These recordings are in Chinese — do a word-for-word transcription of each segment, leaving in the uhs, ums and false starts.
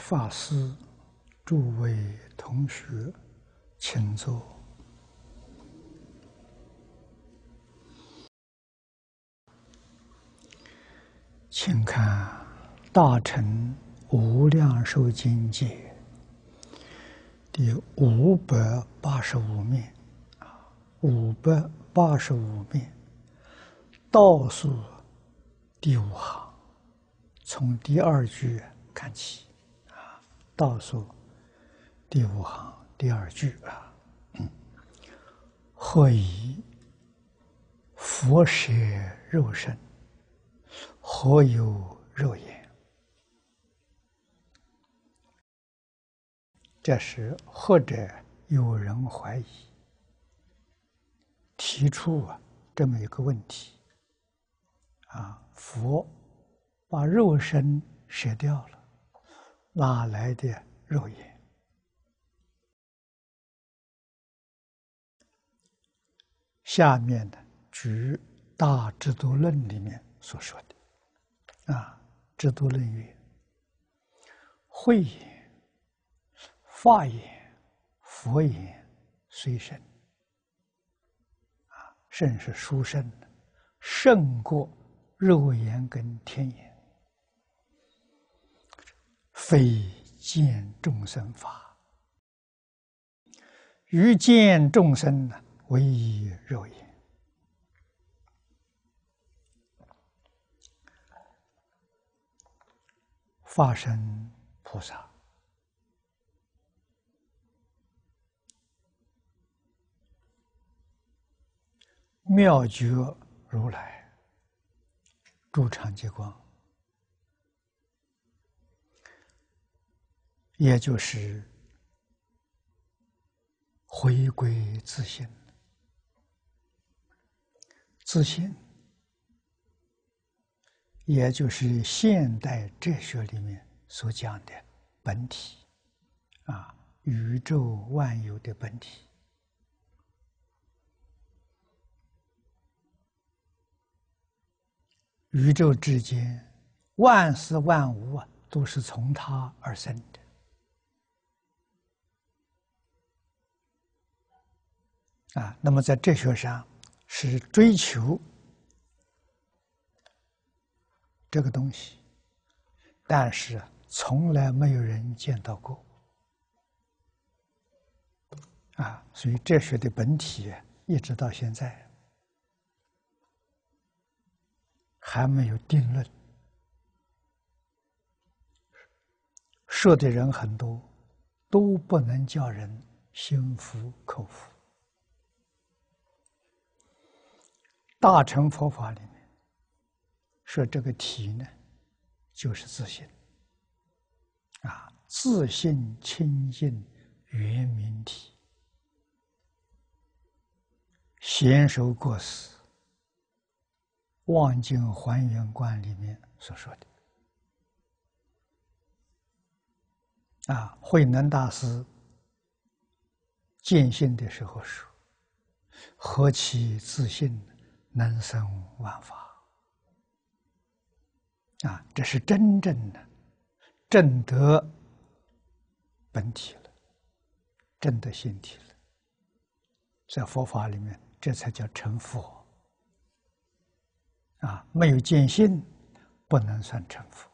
法师，诸位同学，请坐。请看《大乘无量寿经解》第五百八十五面，啊，五百八十五面，倒数第五行，从第二句看起，啊，倒数第五行第二句啊，嗯，何以佛舍肉身？何有肉眼？这时或者有人怀疑，提出啊这么一个问题啊，佛把肉身舍掉了，哪来的肉眼？下面呢，举《大智度论》里面所说的。啊，智度论曰：慧眼、法眼、佛眼虽甚，啊，甚是殊胜，胜过肉眼跟天眼，非见众生法，于见众生呢，唯以肉眼。法身菩萨妙觉如来住常寂光，也就是回归自性。自性也就是现代哲学里面所讲的本体，啊，宇宙万有的本体。宇宙之间，万事万物啊，都是从它而生的。啊，那么在哲学上是追求这个东西，但是从来没有人见到过。啊，所以哲学的本体一直到现在还没有定论，说的人很多，都不能叫人心服口服。大乘佛法里面说这个体呢，就是自性，啊，自性清净圆明体。贤首过世望境还原观里面所说的，啊，慧能大师见性的时候说：“何其自性，能生万法。”啊，这是真正的证得本体了，证得性体了。在佛法里面，这才叫成佛。啊，没有见性，不能算成佛。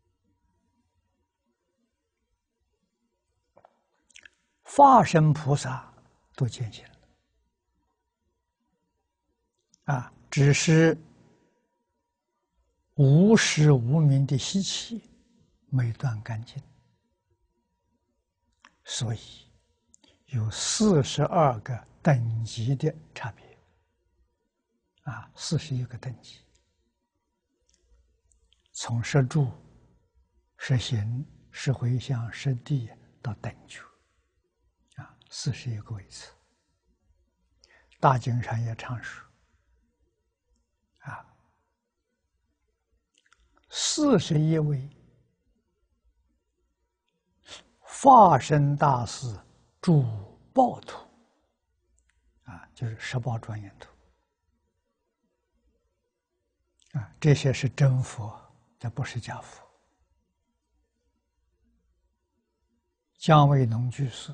法身菩萨都见性了，啊，只是无始无明的习气没断干净，所以有四十二个等级的差别。啊，四十一个等级。从摄住、摄行、摄回向、摄地到等觉，啊，四十一个位次。大经上也常说，啊，四十一位法身大士住报土，啊，就是十报庄严土，啊，这些是真佛。这不是假佛。 姜维农居士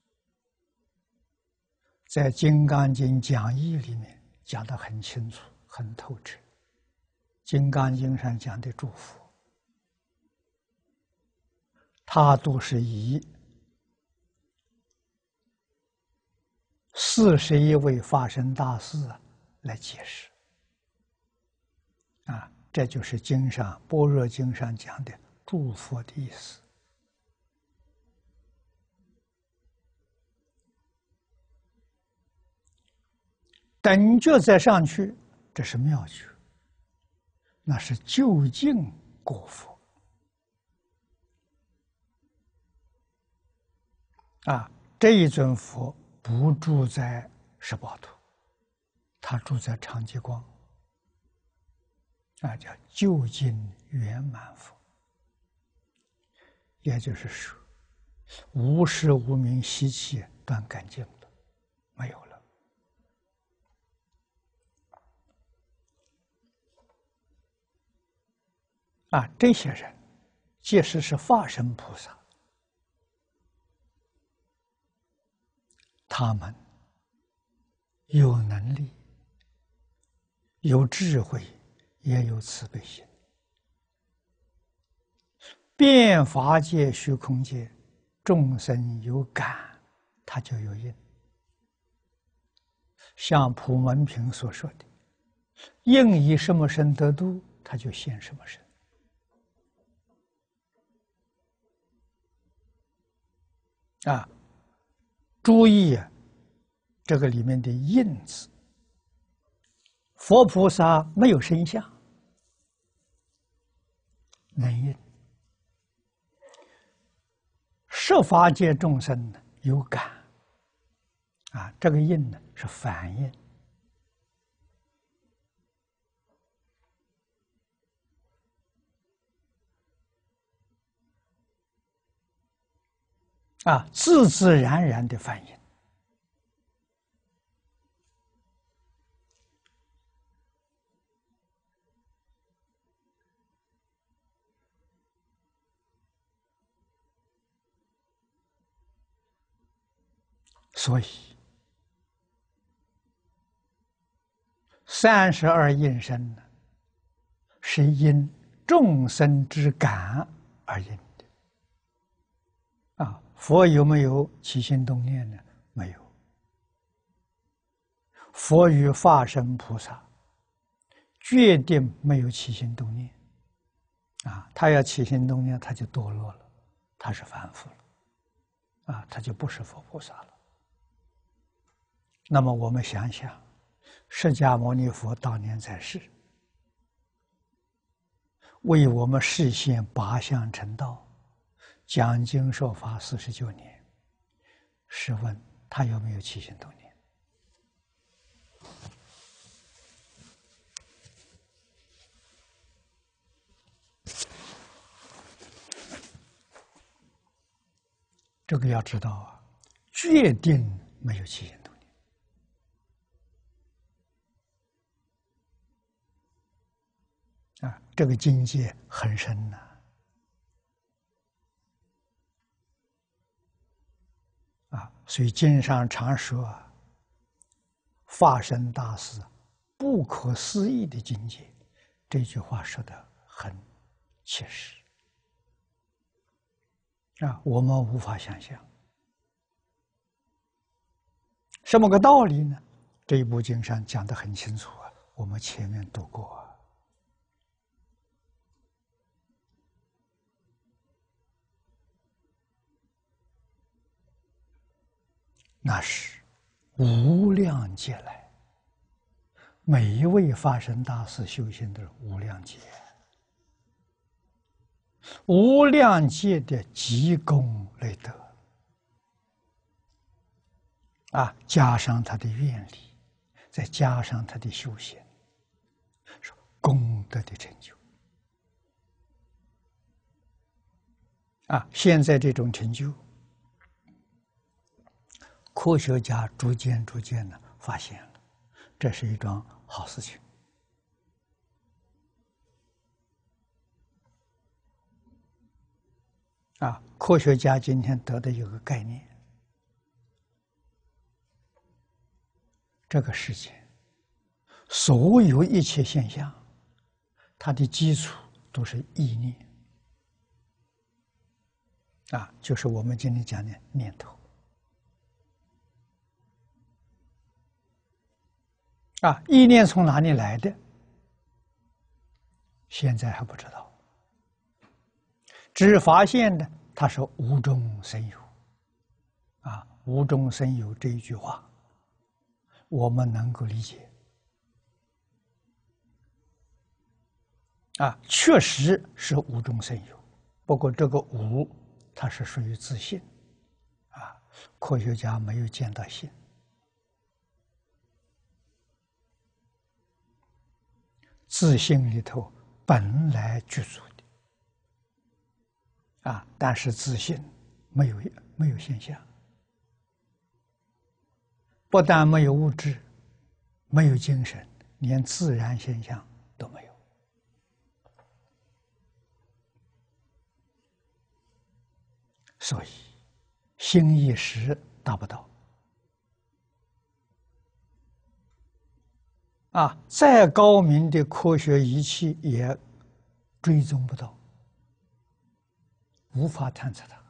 在《金刚经》讲义里面讲得很清楚、很透彻。《金刚经》上讲的诸佛，他都是以四十一位法身大士来解释。啊，这就是经上《般若经》上讲的诸佛的意思。等觉再上去，这是妙觉，那是究竟果佛。啊，这一尊佛不住在十八土，他住在长吉光。啊，叫究竟圆满佛，也就是说，无时无明习气断干净了，没有了。啊，这些人，即使是化身菩萨，他们有能力、有智慧，也有慈悲心。遍法界、虚空界，众生有感，他就有应。像普门品所说的，应以什么身得度，他就现什么身。啊，注意啊，这个里面的应字，佛菩萨没有身相，能应。十法界众生呢有感，啊，这个应呢是反应。啊，自自然然的反应。所以，三十二应身呢，是因众生之感而应的。啊，佛有没有起心动念呢？没有。佛与化身菩萨决定没有起心动念。啊，他要起心动念，他就堕落了，他是凡夫了。啊，他就不是佛菩萨了。那么我们想想，释迦牟尼佛当年在世，为我们示现八相成道，讲经说法四十九年。试问他有没有起心动念？这个要知道啊，决定没有起心动念。啊，这个境界很深呐。啊，所以经上常说啊，化身大士不可思议的境界，这句话说的很切实。啊，我们无法想象。什么个道理呢？这一部经上讲得很清楚啊，我们前面读过啊。那是无量劫来，每一位法身大士修行的无量劫，无量劫的积功累德啊，加上他的愿力，再加上他的修行，是功德的成就啊。现在这种成就，科学家逐渐逐渐的发现了，这是一桩好事情。 啊，科学家今天得的有个概念，这个世界所有一切现象，它的基础都是意念，啊，就是我们今天讲的念头。啊，意念从哪里来的？现在还不知道，只发现呢，它是无中生有。啊，无中生有这一句话，我们能够理解。啊，确实是无中生有，不过这个无，它是属于自信。啊，科学家没有见到性。自性里头本来具足的，啊，但是自性没有没有现象，不但没有物质，没有精神，连自然现象都没有。所以心一时达不到。啊，再高明的科学仪器也追踪不到，无法探测它。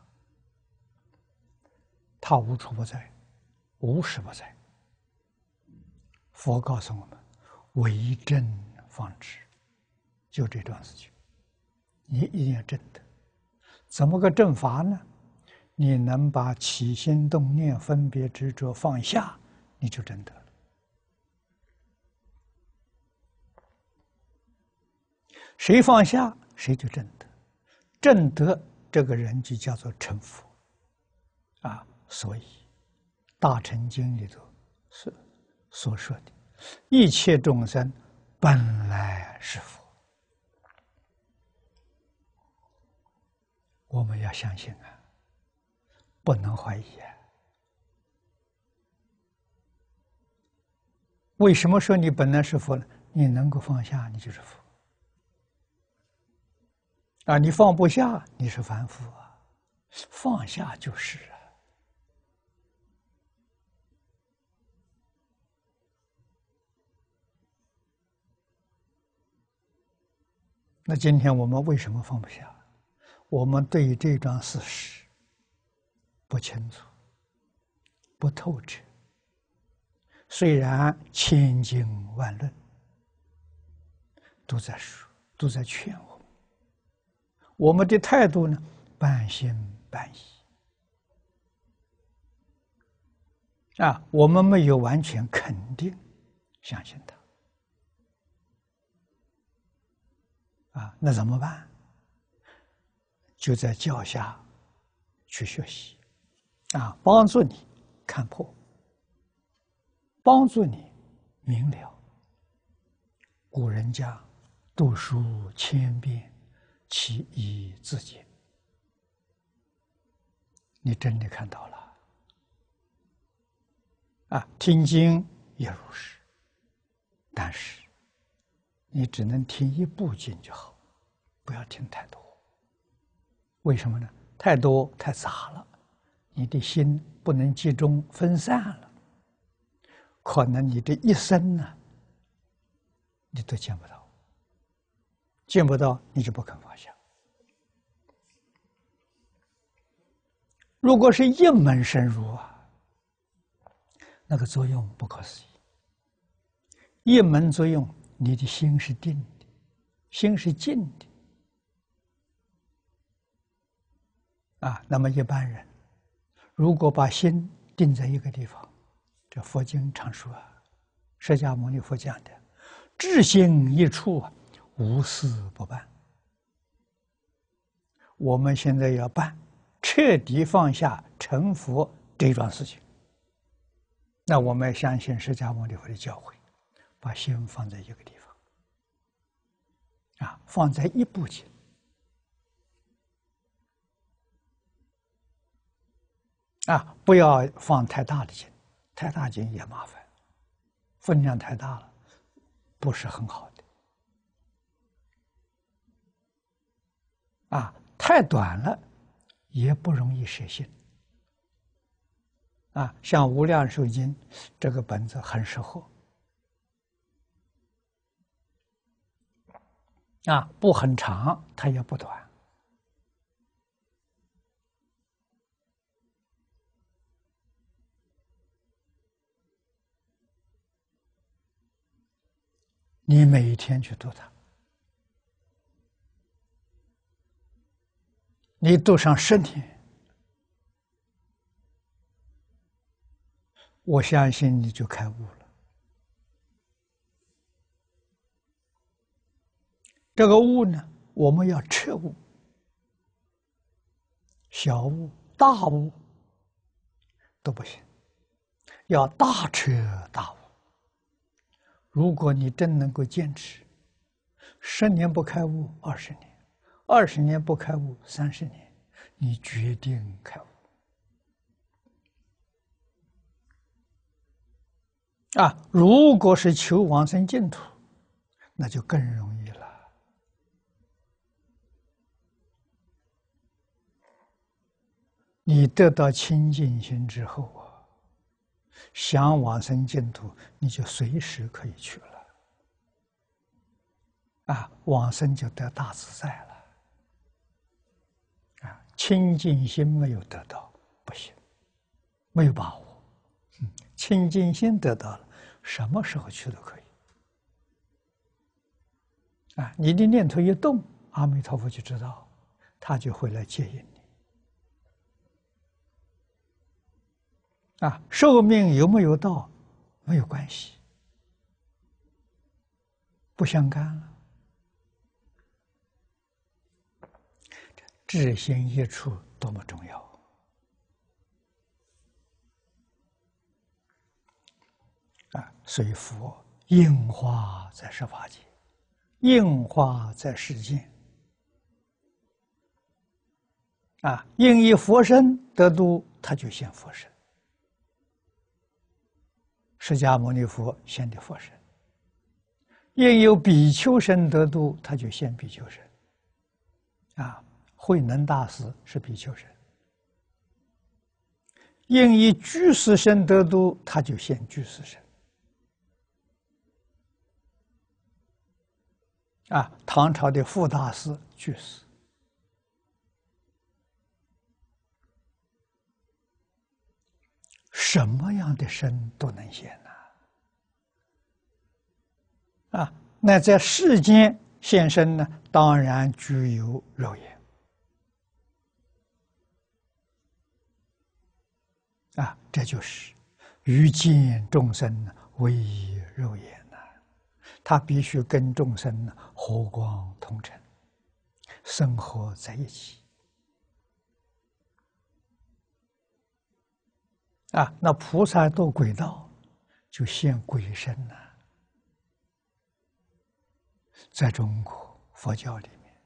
它无处不在，无时不在。佛告诉我们：为正方知，就这桩事情，你一定要正的。怎么个正法呢？你能把起心动念、分别执着放下，你就正得了。谁放下，谁就正得。正得这个人就叫做成佛。啊，所以《大乘经》里头是所说的，一切众生本来是佛。我们要相信啊，不能怀疑啊。为什么说你本来是佛呢？你能够放下，你就是佛。啊，你放不下，你是凡夫啊。放下就是啊。那今天我们为什么放不下？我们对于这桩事实不清楚、不透彻。虽然千经万论都在说，都在劝我们，我们的态度呢，半信半疑。啊，我们没有完全肯定相信他。啊，那怎么办？就在教下去学习，啊，帮助你看破，帮助你明了。古人讲：“读书千遍，其义自见。”你真的看到了。啊，听经也如是，但是你只能听一部经就好，不要听太多。为什么呢？太多太杂了，你的心不能集中，分散了，可能你的一生呢，你都见不到，见不到你就不肯放下。如果是一门深入啊，那个作用不可思议。一门作用，你的心是定的，心是静的。啊，那么一般人如果把心定在一个地方，这佛经常说啊，释迦牟尼佛讲的，至心一处，无事不办。我们现在要办，彻底放下成佛这桩事情。那我们相信释迦牟尼佛的教诲，把心放在一个地方，啊，放在一部经。啊，不要放太大的经，太大经也麻烦，分量太大了，不是很好的。啊，太短了， 也不容易实行。啊，像《无量寿经》这个本子很适合。啊，不很长，它也不短。你每一天去读它，你读上十年，我相信你就开悟了。这个悟呢，我们要彻悟，小悟、大悟都不行，要大彻大悟。如果你真能够坚持，十年不开悟，二十年；二十年不开悟，三十年，你决定开悟。啊，如果是求往生净土，那就更容易了。你得到清净心之后啊，想往生净土，你就随时可以去了。啊，往生就得大自在了。啊，清净心没有得到，不行，没有把握。嗯，清净心得到了，什么时候去都可以。啊，你的念头一动，阿弥陀佛就知道，他就会来接引你。啊，寿命有没有到没有关系，不相干了。志心一处多么重要啊！所以佛应化在十法界，应化在世间。啊，应以佛身得度，他就现佛身。释迦牟尼佛现的佛身，应有比丘身得度，他就现比丘身。啊，慧能大师是比丘身，应以居士身得度，他就现居士身。啊，唐朝的傅大师居士，什么样的身都能现呐！啊，那在世间现身呢，当然具有肉眼。啊，这就是欲见众生唯以肉眼呐，他必须跟众生和光同尘，生活在一起。啊，那菩萨堕鬼道，就现鬼身呐。在中国佛教里面，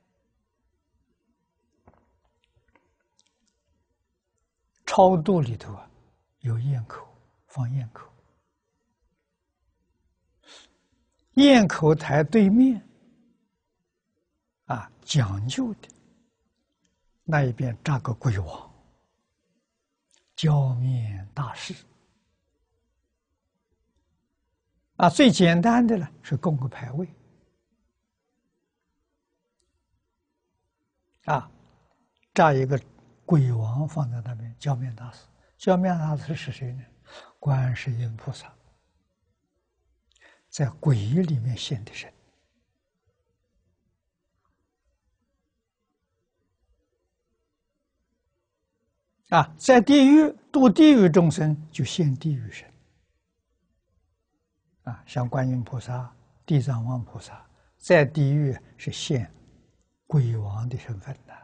超度里头啊，有堰口，放堰口，堰口台对面啊，讲究的那一边扎个鬼王，浇面大士。啊，最简单的呢是供个牌位。啊，扎一个鬼王放在那边，浇面大师。浇面大师是谁呢？观世音菩萨在鬼里面现的身。啊，在地狱度地狱众生就现地狱身。啊，像观音菩萨、地藏王菩萨在地狱是现鬼王的身份的。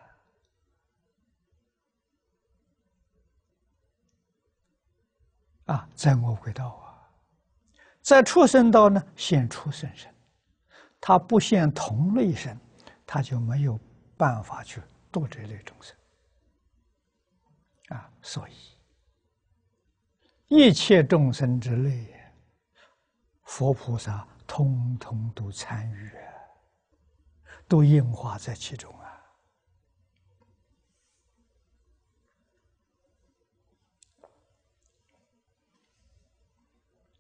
啊，在我轨道啊，在畜生道呢，现畜生身，他不现同类身，他就没有办法去度这类众生。啊，所以一切众生之类，佛菩萨通通都参与，都应化在其中啊。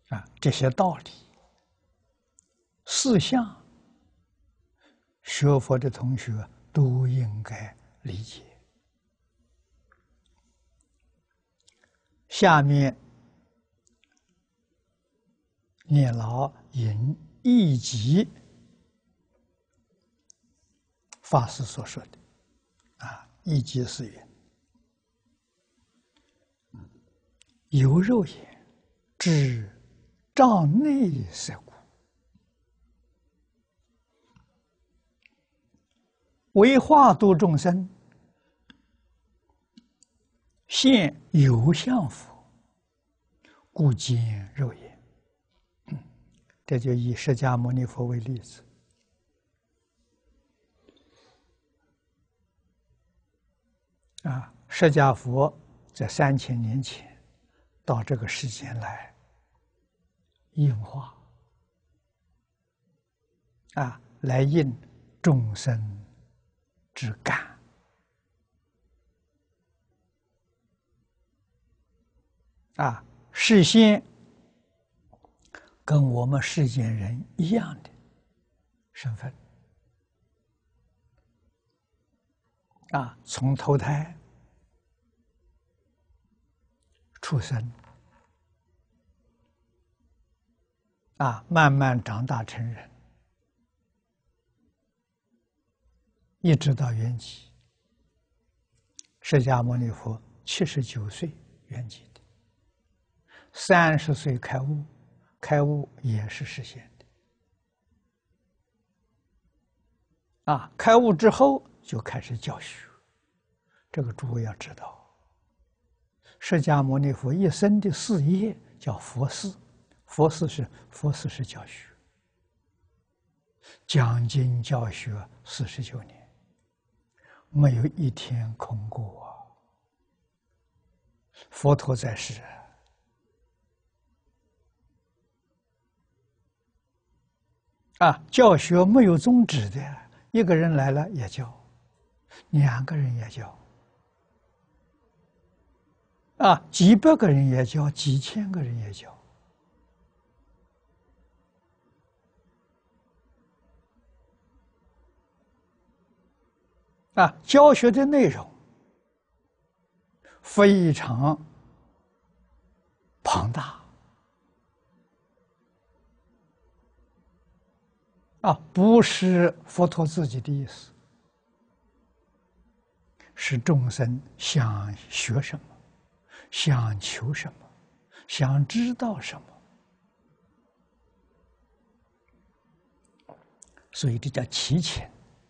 啊，这些道理、事项，学佛的同学都应该理解。下面念老引一集法师所说的啊，一集是云：由肉眼至障内色故，为化度众生，现有相佛，故见肉眼。这就以释迦牟尼佛为例子。啊，释迦佛在三千年前到这个世间来应化，啊，来应众生之感。啊，事先跟我们世间人一样的身份。啊，从投胎、出生，啊，慢慢长大成人，一直到圆寂。释迦牟尼佛七十九岁圆寂的，三十岁开悟，开悟也是实现的。啊，开悟之后就开始教学。这个诸位要知道，释迦牟尼佛一生的事业叫佛事，佛事是佛事是教学，讲经教学四十九年，没有一天空过啊！佛陀在世，啊，教学没有终止的，一个人来了也教，两个人也教。啊，几百个人也教，几千个人也教。啊，教学的内容非常庞大。啊，不是佛陀自己的意思，是众生想学什么，想求什么，想知道什么，所以这叫祈请。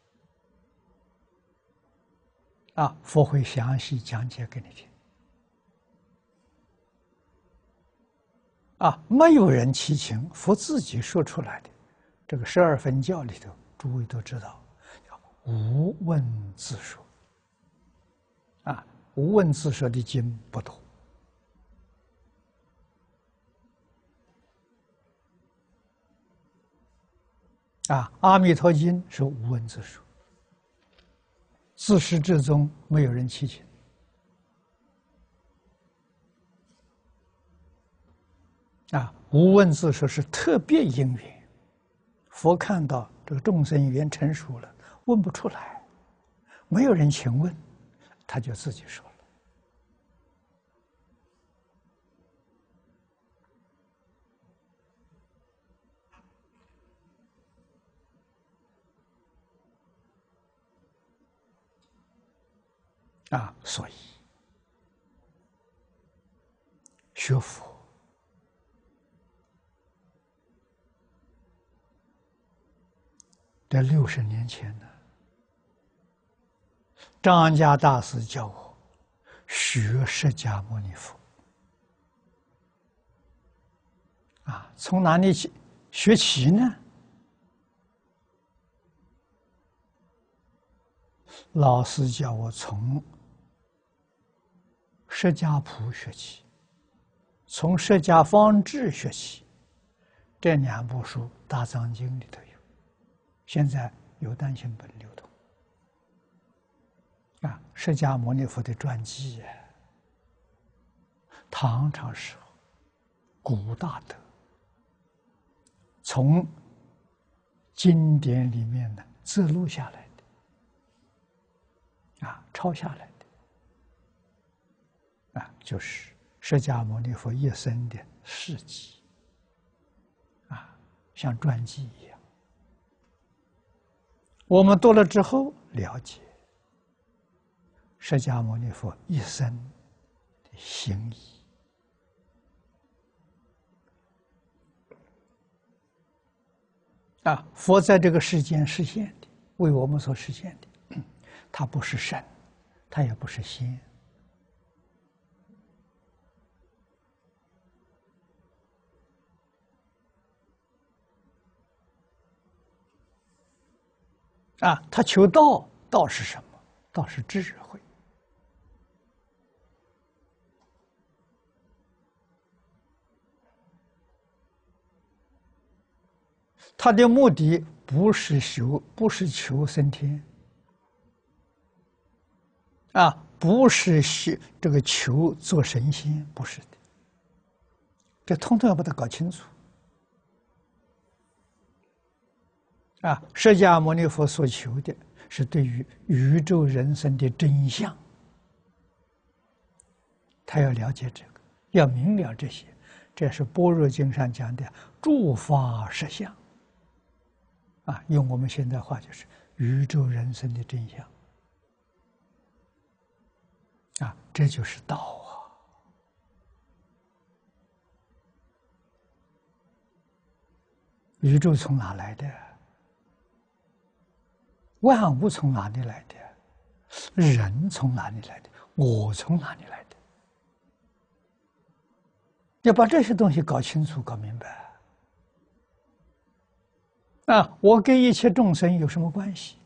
啊，佛会详细讲解给你听。啊，没有人祈请，佛自己说出来的。这个十二分教里头，诸位都知道，叫无问自说。啊，无问自说的经不多。啊，《阿弥陀经》是无问自说，自始至终没有人祈请。啊，无问自说是特别因缘，佛看到这个众生缘成熟了，问不出来，没有人请问，他就自己说了。啊，所以学佛在六十年前呢，张家大师教我学释迦牟尼佛。啊，从哪里起学起呢？老师叫我从释迦谱学起，从释迦方志学起，这两部书《大藏经》里头有，现在有单行本流通。啊，释迦牟尼佛的传记，唐朝时候，古大德从经典里面呢摘录下来的，啊，抄下来的，啊，就是释迦牟尼佛一生的事迹，啊，像传记一样。我们读了之后了解释迦牟尼佛一生的行仪。啊，佛在这个世间实现的，为我们所实现的，他不是神，他也不是仙。啊，他求道，道是什么？道是智慧。他的目的不是修，不是求升天，啊，不是修这个求做神仙，不是的。这通通要把它搞清楚。啊，释迦牟尼佛所求的是对于宇宙人生的真相，他要了解这个，要明了这些，这是般若经上讲的诸法实相。啊，用我们现在话就是宇宙人生的真相。啊，这就是道啊！宇宙从哪来的？万物从哪里来的？人从哪里来的？我从哪里来的？要把这些东西搞清楚、搞明白。啊，我跟一切众生有什么关系？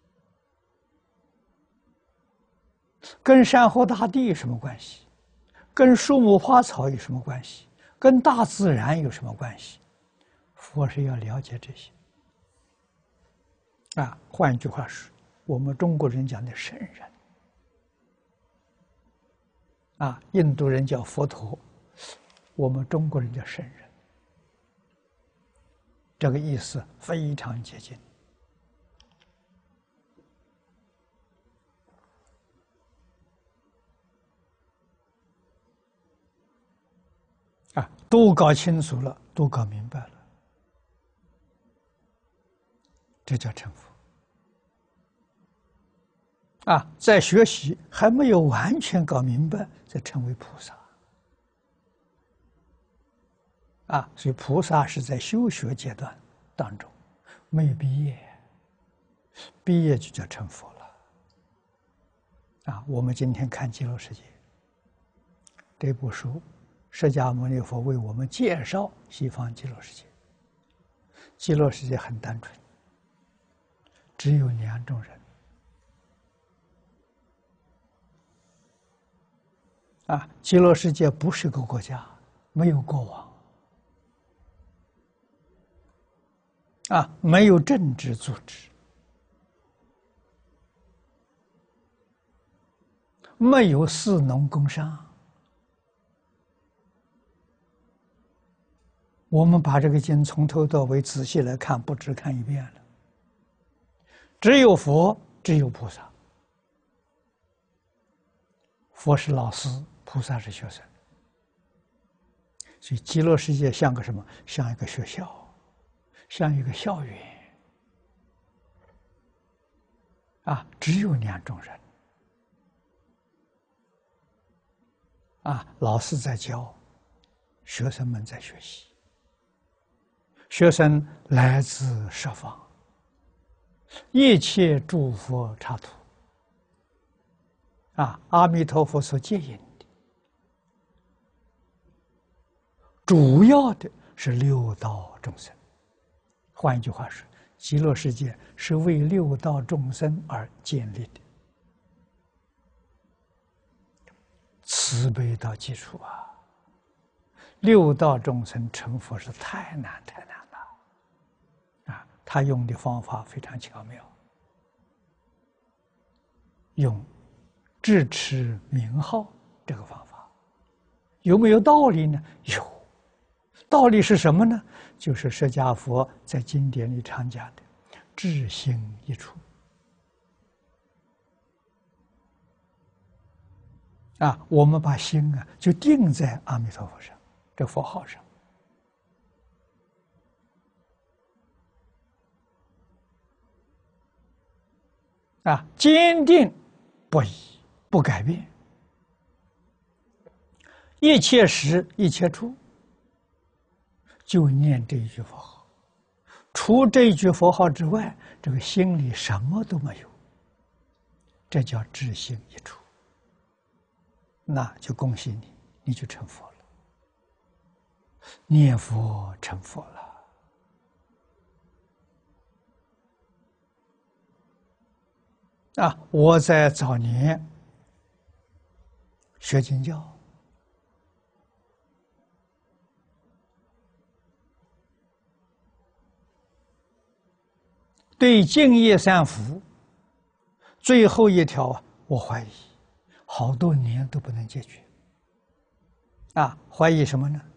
跟山河大地有什么关系？跟树木花草有什么关系？跟大自然有什么关系？佛是要了解这些。啊，换一句话说，我们中国人讲的圣人，啊，印度人叫佛陀，我们中国人叫圣人，这个意思非常接近。啊，都搞清楚了，都搞明白了，这叫成佛。啊，在学习还没有完全搞明白，才成为菩萨。啊，所以菩萨是在修学阶段当中没有毕业，毕业就叫成佛了。啊，我们今天看《极乐世界》这部书，释迦牟尼佛为我们介绍西方极乐世界。极乐世界很单纯，只有两种人。啊，极乐世界不是个国家，没有国王，啊，没有政治组织，没有士农工商。我们把这个经从头到尾仔细来看，不止看一遍了。只有佛，只有菩萨。佛是老师，菩萨是学生。所以极乐世界像个什么？像一个学校，像一个校园。啊，只有两种人。啊，老师在教，学生们在学习。学生来自十方，一切诸佛刹土。啊，阿弥陀佛所接引的，主要的是六道众生。换一句话说，极乐世界是为六道众生而建立的，慈悲到基础啊！六道众生成佛是太难太难了，啊！他用的方法非常巧妙，用智持名号这个方法，有没有道理呢？有， 道理是什么呢？就是释迦佛在经典里常讲的“至心一处”。啊，我们把心啊就定在阿弥陀佛上，这佛号上。啊，坚定不移，不改变，一切时一切处，就念这一句佛号。除这一句佛号之外，这个心里什么都没有，这叫至心一处。那就恭喜你，你就成佛了，念佛成佛了。啊，我在早年学经教，对净业三福最后一条啊，我怀疑好多年都不能解决。啊，怀疑什么呢？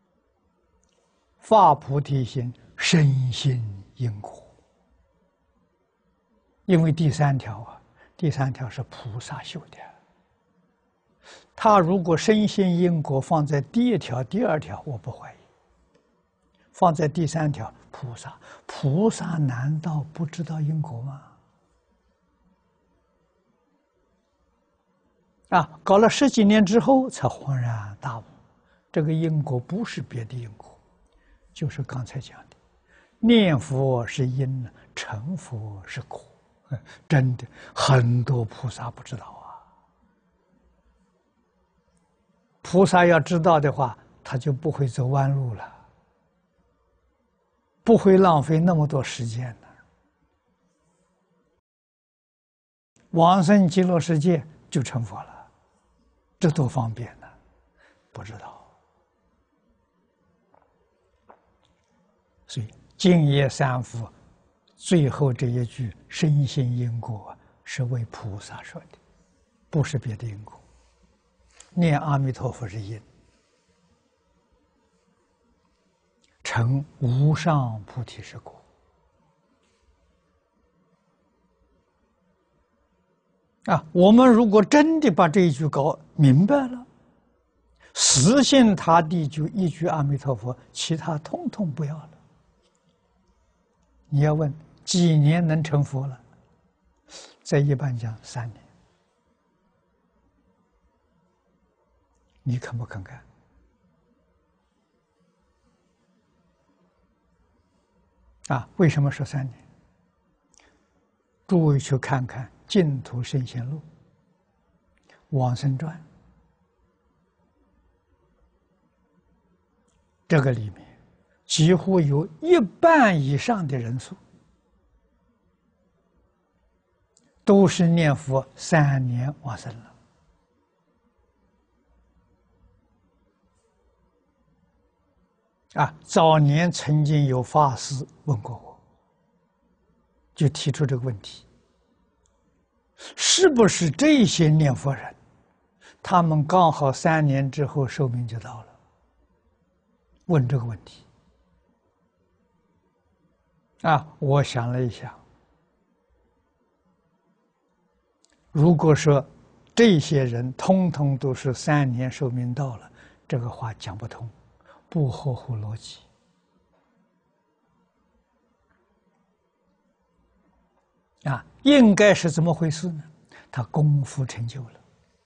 发菩提心，深信因果。因为第三条啊，第三条是菩萨修的。他如果深信因果放在第一条、第二条，我不怀疑；放在第三条，菩萨，菩萨难道不知道因果吗？啊，搞了十几年之后才恍然大悟，这个因果不是别的因果，就是刚才讲的，念佛是因，成佛是果。真的，很多菩萨不知道啊。菩萨要知道的话，他就不会走弯路了，不会浪费那么多时间了。往生极乐世界就成佛了，这多方便呢！不知道，所以净业三福最后这一句“深信因果”是为菩萨说的，不是别的因果。念阿弥陀佛是因，成无上菩提是果。啊，我们如果真的把这一句搞明白了，死心塌地就一句阿弥陀佛，其他通通不要了。你要问几年能成佛了？在一般讲三年，你肯不肯干？啊，为什么说三年？诸位去看看《净土圣贤录》《往生传》，这个里面几乎有一半以上的人数都是念佛三年往生了。啊，早年曾经有法师问过我，就提出这个问题：是不是这些念佛人，他们刚好三年之后寿命就到了？问这个问题。啊，我想了一想，如果说这些人通通都是三年寿命到了，这个话讲不通，不合乎逻辑。啊，应该是怎么回事呢？他功夫成就了，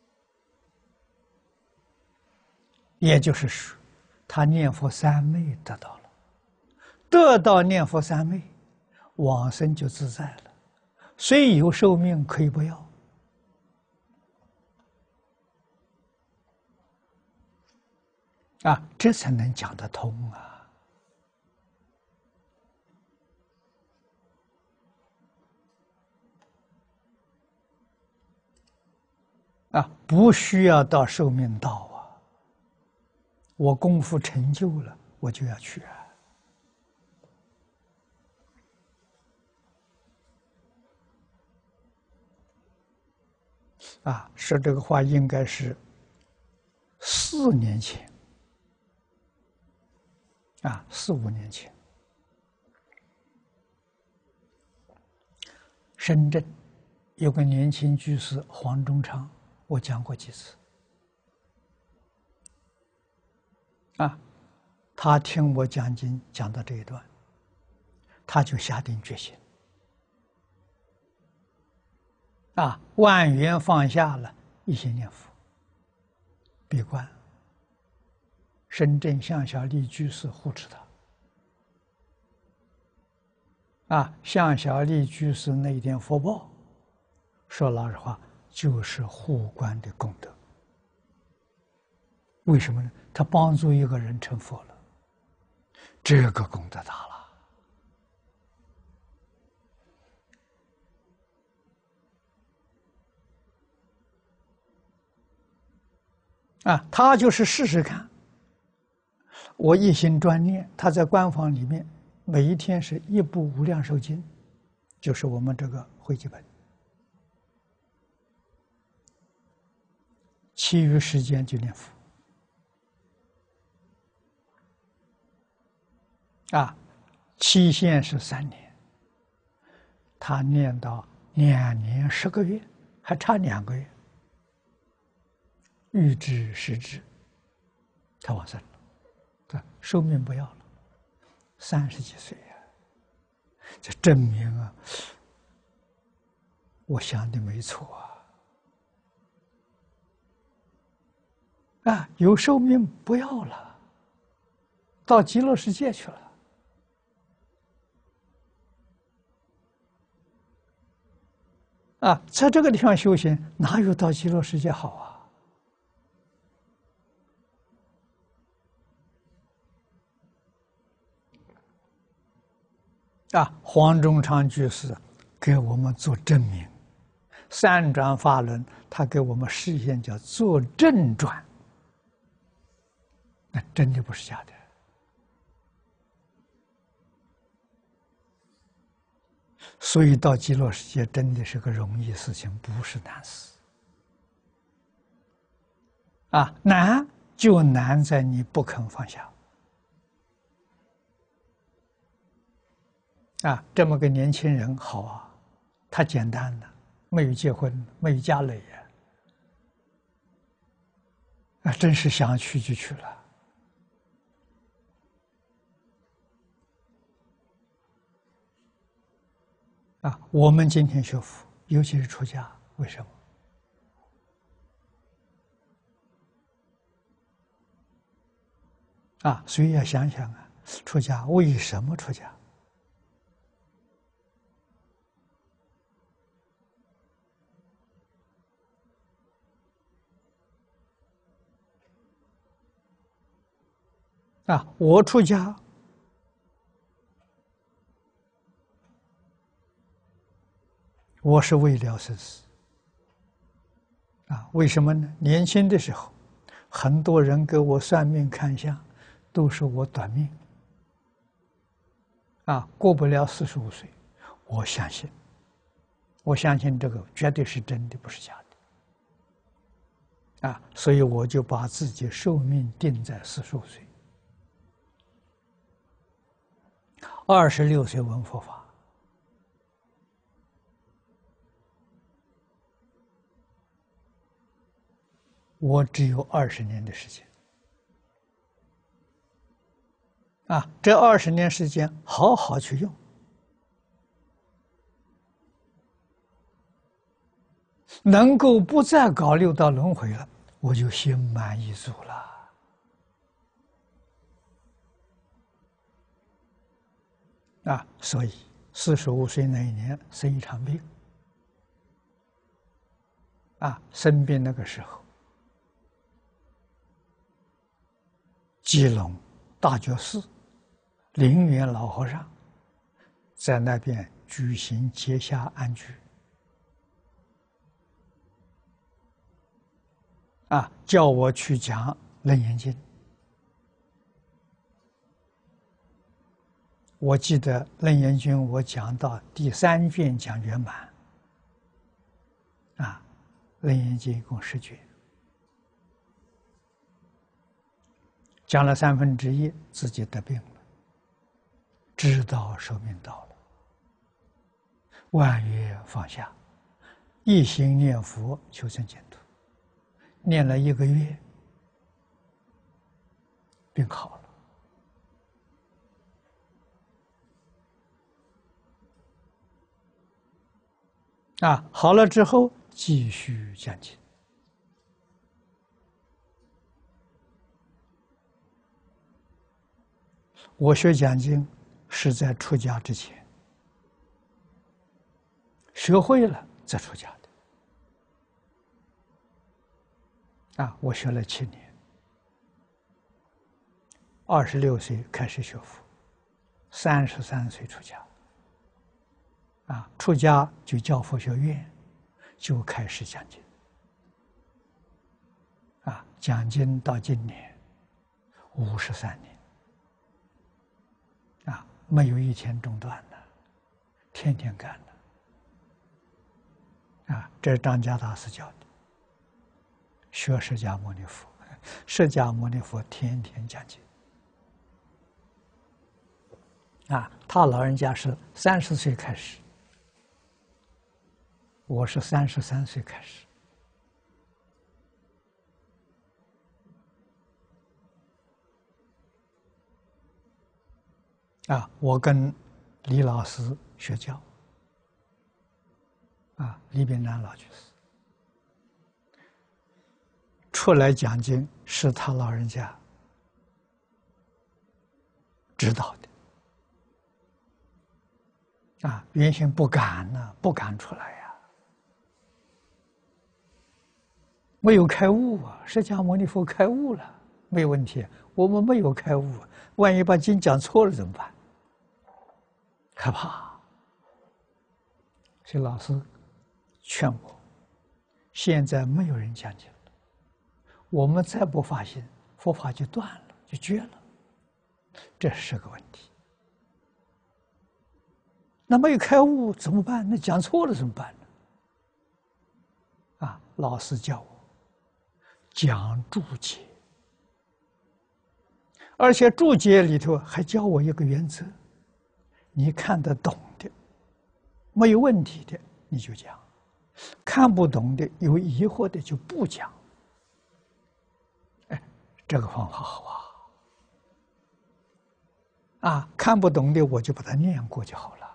也就是说，他念佛三昧得到了，得到念佛三昧，往生就自在了。虽有寿命，可以不要。啊，这才能讲得通啊！啊，不需要到寿命到啊，我功夫成就了，我就要去啊！啊，说这个话应该是四年前。 啊，四五年前，深圳有个年轻居士黄忠昌，我讲过几次。啊，他听我讲经讲到这一段，他就下定决心，啊，万缘放下了，一心念佛，闭关。深圳向小丽居士护持他，啊，向小丽居士那一点福报，说老实话，就是护关的功德。为什么呢？他帮助一个人成佛了，这个功德大了。啊，他就是试试看。我一心专念，他在官房里面每一天是一部无量寿经，就是我们这个会集本，其余时间就念佛。啊，期限是三年，他念到两年十个月，还差两个月，欲知时至，他往生了。寿命不要了，三十几岁呀、啊，这证明啊，我想的没错啊！啊，有寿命不要了，到极乐世界去了。啊，在这个地方修行，哪有到极乐世界好啊？啊，黄忠昌居士给我们做证明，三转法轮，他给我们示现叫做正转，那真的不是假的。所以到极乐世界真的是个容易事情，不是难事。啊，难就难在你不肯放下。啊，这么个年轻人好啊，他简单了，没有结婚，没有家累呀，啊，真是想去就去了。啊，我们今天学佛，尤其是出家，为什么？啊，所以要想想啊，出家为什么出家？啊，我出家，我是为了生死。啊，为什么呢？年轻的时候，很多人给我算命看相，都说我短命。啊，过不了四十五岁，我相信，我相信这个绝对是真的，不是假的。啊，所以我就把自己寿命定在四十五岁。二十六岁闻佛法，我只有二十年的时间。啊，这二十年时间好好去用，能够不再搞六道轮回了，我就心满意足了。啊，所以四十五岁那一年生一场病，啊，生病那个时候，基隆大觉寺灵源老和尚在那边举行结夏安居，啊，叫我去讲《楞严经》。我记得《楞严经》，我讲到第三卷讲圆满，啊，《楞严经》一共十卷，讲了三分之一，自己得病了。 知道寿命到了，万缘放下，一心念佛求生净土，念了一个月，病好了。啊，好了之后继续讲经。我学讲经是在出家之前，学会了再出家的。啊，我学了七年，二十六岁开始学佛，三十三岁出家。啊，出家就教佛学院，就开始讲经。啊，讲经到今年五十三年。啊，没有一天中断的，天天干的。啊，这是张家大师教的。学释迦牟尼佛，释迦牟尼佛天天讲经。啊，他老人家是三十岁开始，我是三十三岁开始。啊，我跟李老师学教。啊，李炳南老居士出来讲经，是他老人家指导的。啊，原先不敢呢，不敢出来呀，没有开悟啊！释迦牟尼佛开悟了，没有问题。我们没有开悟，万一把经讲错了怎么办？害怕。所以老师劝我，现在没有人讲经了，我们再不发心，佛法就断了，就绝了，这是个问题。那没有开悟怎么办？那讲错了怎么办呢？啊，老师教我讲注解，而且注解里头还教我一个原则：你看得懂的，没有问题的你就讲，看不懂的、有疑惑的就不讲。哎，这个方法好啊！啊，看不懂的我就把它念过就好了。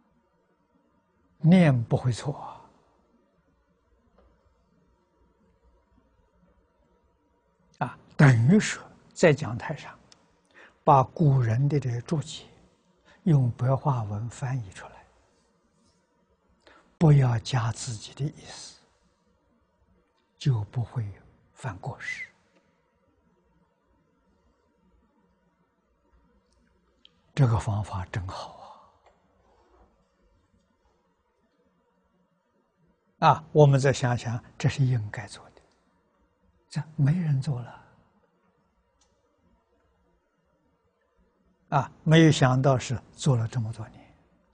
念不会错啊！啊，等于说在讲台上把古人的这个注解用白话文翻译出来，不要加自己的意思，就不会犯过失。这个方法真好啊！啊，我们再想想，这是应该做的，这没人做了。啊，没有想到是做了这么多年。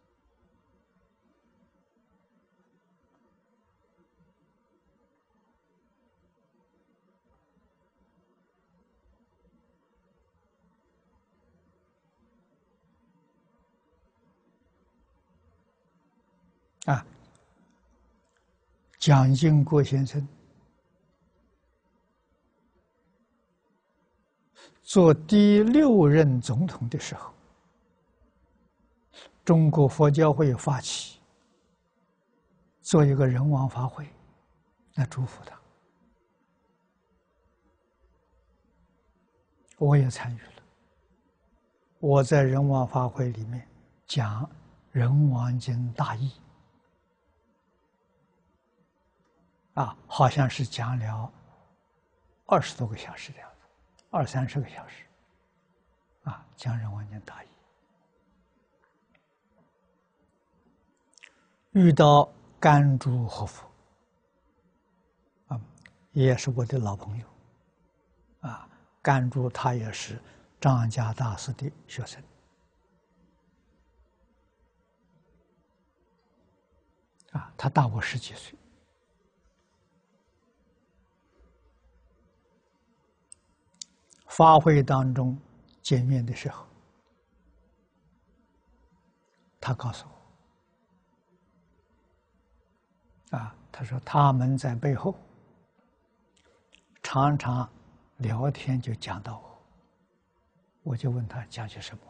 啊，蒋经国先生做第六任总统的时候，中国佛教会发起做一个人王法会，来祝福他。我也参与了，我在人王法会里面讲《人王经》大义。啊，好像是讲了二十多个小时的样子，二三十个小时，啊，讲人王经大义。遇到甘珠和佛，啊，也是我的老朋友，啊，甘珠他也是张家大师的学生，啊，他大我十几岁。法会当中见面的时候， 他告诉我，啊，他说他们在背后常常聊天，就讲到我，我就问他讲些什么，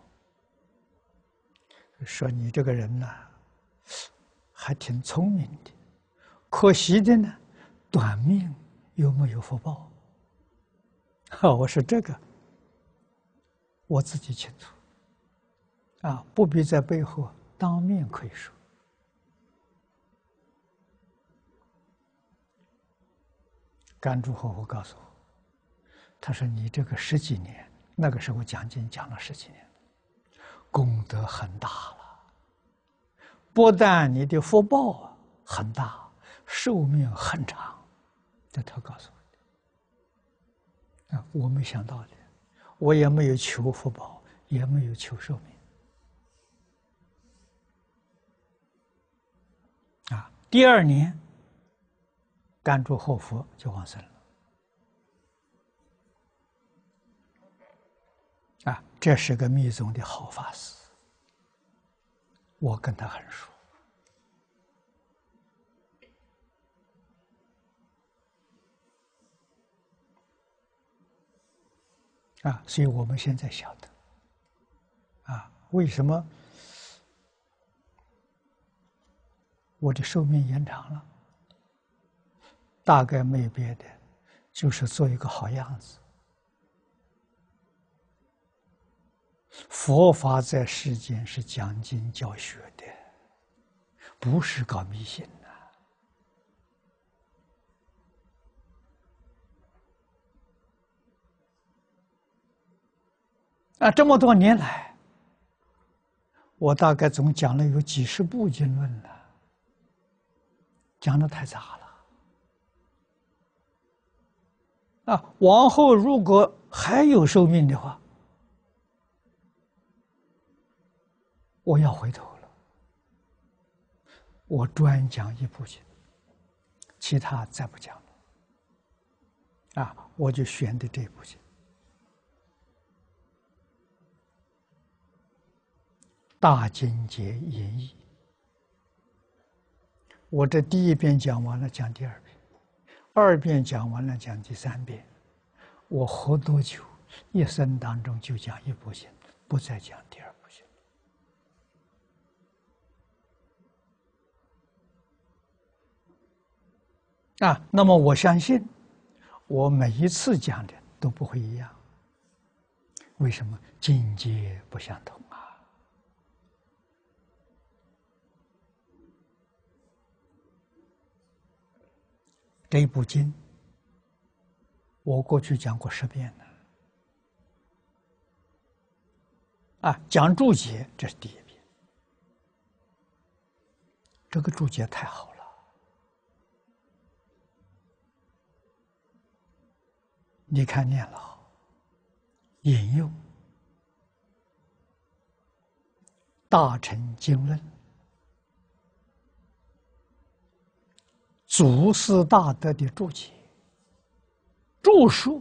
说你这个人呢，还挺聪明的，可惜的呢，短命又没有福报。我说这个我自己清楚，啊，不必在背后当面可以说。甘珠活佛告诉我，他说你这个十几年，那个时候讲经讲了十几年，功德很大了，不但你的福报很大，寿命很长，这他告诉我的。啊，我没想到的，我也没有求福报，也没有求寿命。啊，第二年，甘珠活佛就往生了。啊，这是个密宗的好法师，我跟他很熟。啊，所以我们现在晓得，啊，为什么我的寿命延长了？大概没有别的，就是做一个好样子。佛法在世间是讲经教学的，不是搞迷信的。啊，这么多年来，我大概总讲了有几十部经论了，讲的太杂了。啊，往后如果还有寿命的话，我要回头了。我专讲一部经，其他再不讲了。啊，我就选的这部经。大经解演义，我这第一遍讲完了，讲第二遍，二遍讲完了，讲第三遍。我活多久？一生当中就讲一部经，不再讲第二部经。啊，那么我相信，我每一次讲的都不会一样。为什么？境界不相同啊。这一部经，我过去讲过十遍了。啊，讲注解，这是第一遍。这个注解太好了，你看念了好，引用《大乘经论》，祖师大德的注解，注述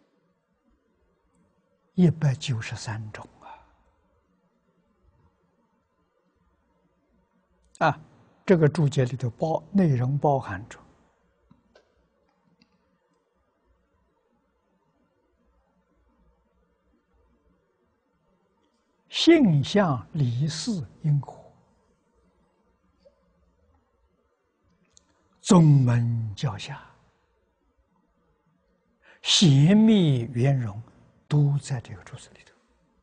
一百九十三种啊！啊，这个注解里头包内容包含着性相离事因果、宗门教下、贤密圆融，都在这个注释里头。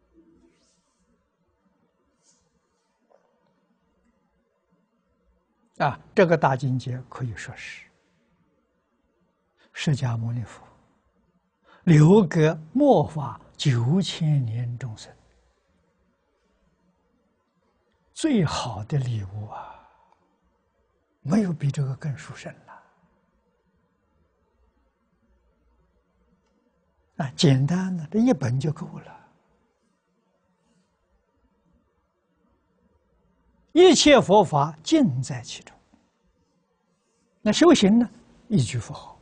啊，这个大境界可以说是释迦牟尼佛留给末法九千年众生最好的礼物啊！没有比这个更殊胜了。啊，简单的这一本就够了。一切佛法尽在其中。那修行呢？一句佛号。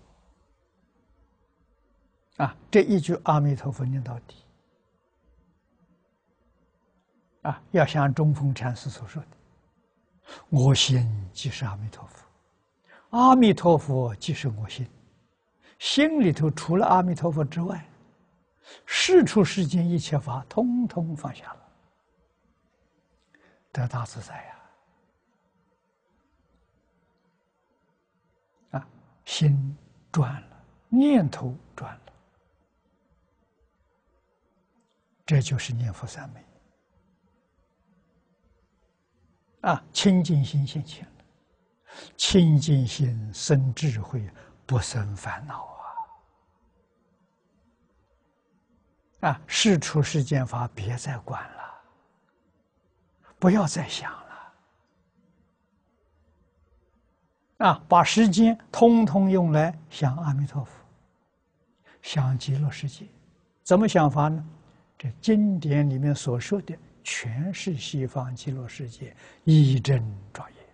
啊，这一句阿弥陀佛念到底， 啊，要像中峰禅师所说的：“我心即是阿弥陀佛，阿弥陀佛即是我心。心里头除了阿弥陀佛之外，世出世间一切法，通通放下了，得大自在呀！啊，心转了，念头转了，这就是念佛三昧。啊，清净心现前了，清净心生智慧，不生烦恼啊！啊，世出世间法，别再管了，不要再想了。啊，把时间通通用来想阿弥陀佛，想极乐世界。怎么想法呢？这经典里面所说的，全是西方极乐世界一真庄严，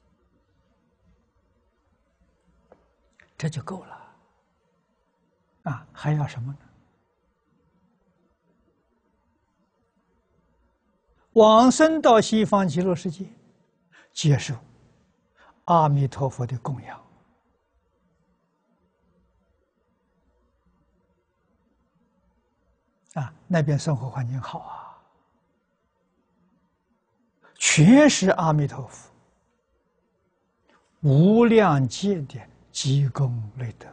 这就够了。啊，还要什么呢？往生到西方极乐世界，接受阿弥陀佛的供养。啊，那边生活环境好啊，全是阿弥陀佛无量劫的积功累德。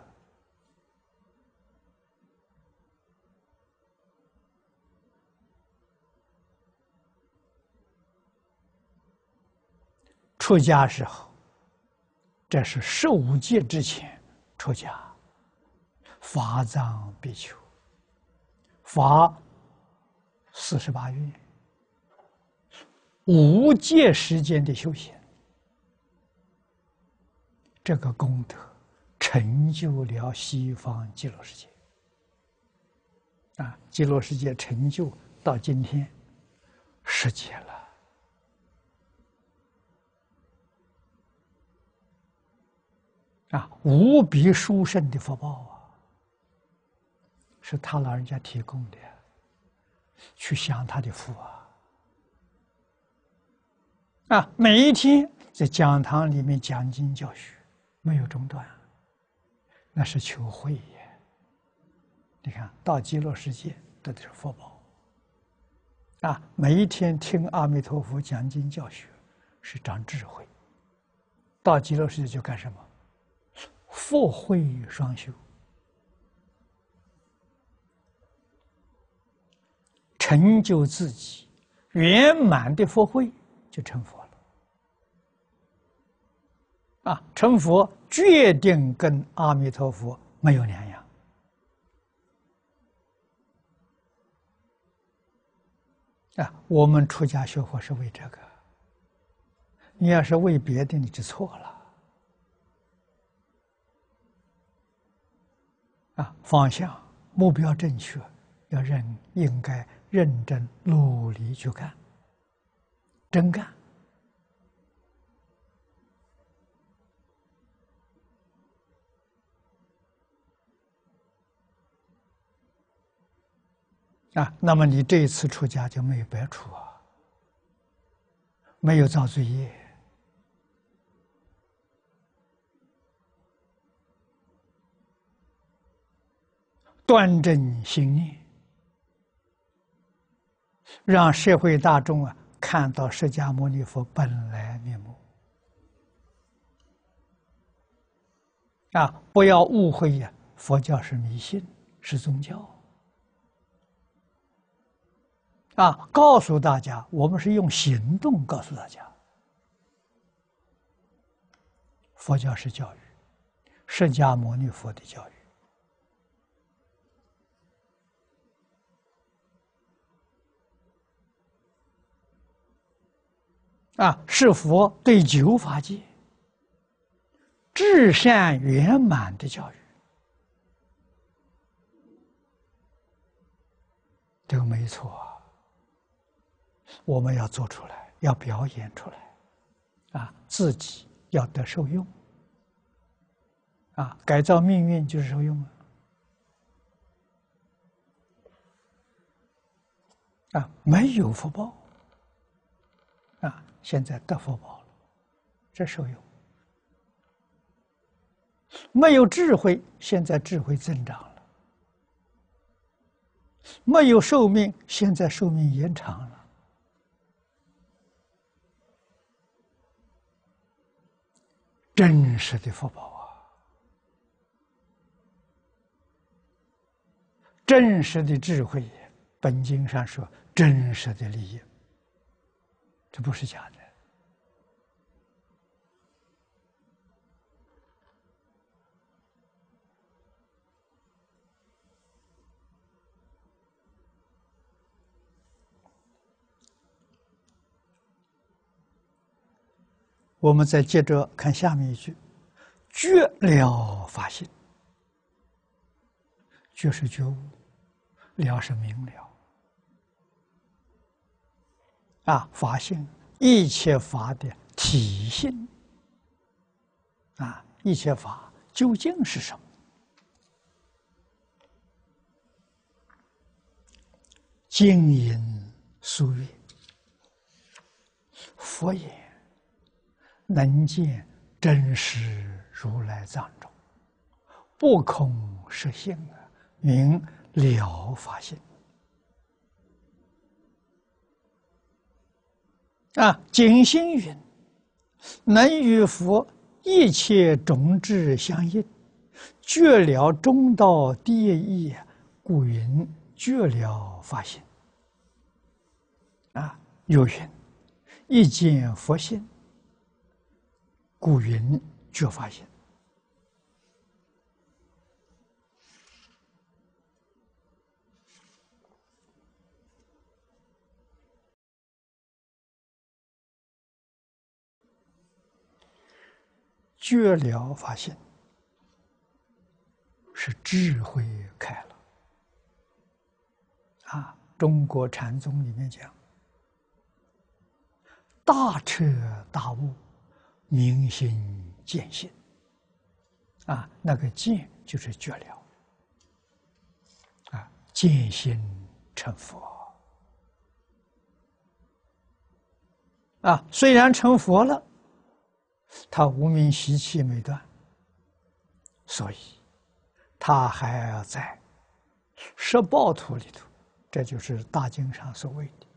出家时候，这是十五戒之前出家，法藏比丘，法四十八愿，五戒时间的修行，这个功德成就了西方极乐世界。啊，极乐世界成就到今天十劫了。啊，无比殊胜的福报啊，是他老人家提供的，去享他的福啊！啊，每一天在讲堂里面讲经教学，没有中断，那是求慧也。你看到极乐世界得的是福报，啊，每一天听阿弥陀佛讲经教学，是长智慧。到极乐世界就干什么？佛慧双修，成就自己圆满的佛慧，就成佛了。啊，成佛决定跟阿弥陀佛没有两样。啊，我们出家学佛是为这个，你要是为别的，你就错了。啊，方向目标正确，要认应该认真努力去干，真干。啊，那么你这一次出家就没有白出啊，没有造罪业。端正心念，让社会大众啊看到释迦牟尼佛本来面目。啊，不要误会呀，佛教是迷信，是宗教。啊，告诉大家，我们是用行动告诉大家，佛教是教育，释迦牟尼佛的教育。啊，是佛对九法界至善圆满的教育，这个没错啊。我们要做出来，要表演出来，啊，自己要得受用，啊，改造命运就是受用啊，啊，没有福报， 现在得福报了，这受用。没有智慧，现在智慧增长了；没有寿命，现在寿命延长了。真实的福报啊！真实的智慧，本经上说真实的利益，这不是假的。我们再接着看下面一句：“觉了法性。”觉是觉悟，了是明了。啊，法性，一切法的体性。啊，一切法究竟是什么？经引俗语，佛言。能见真实如来藏中，不空实性啊，名了法性。啊，经行云：能与佛一切种智相应，觉了中道第一义，故云觉了法性。啊，又云：一见佛性。故云觉法性。觉了法性是智慧开了。啊，中国禅宗里面讲，大彻大悟。明心见性，啊，那个见就是觉了，啊，见性成佛，啊，虽然成佛了，他无明习气没断，所以他还要在十报土里头，这就是大经上所谓的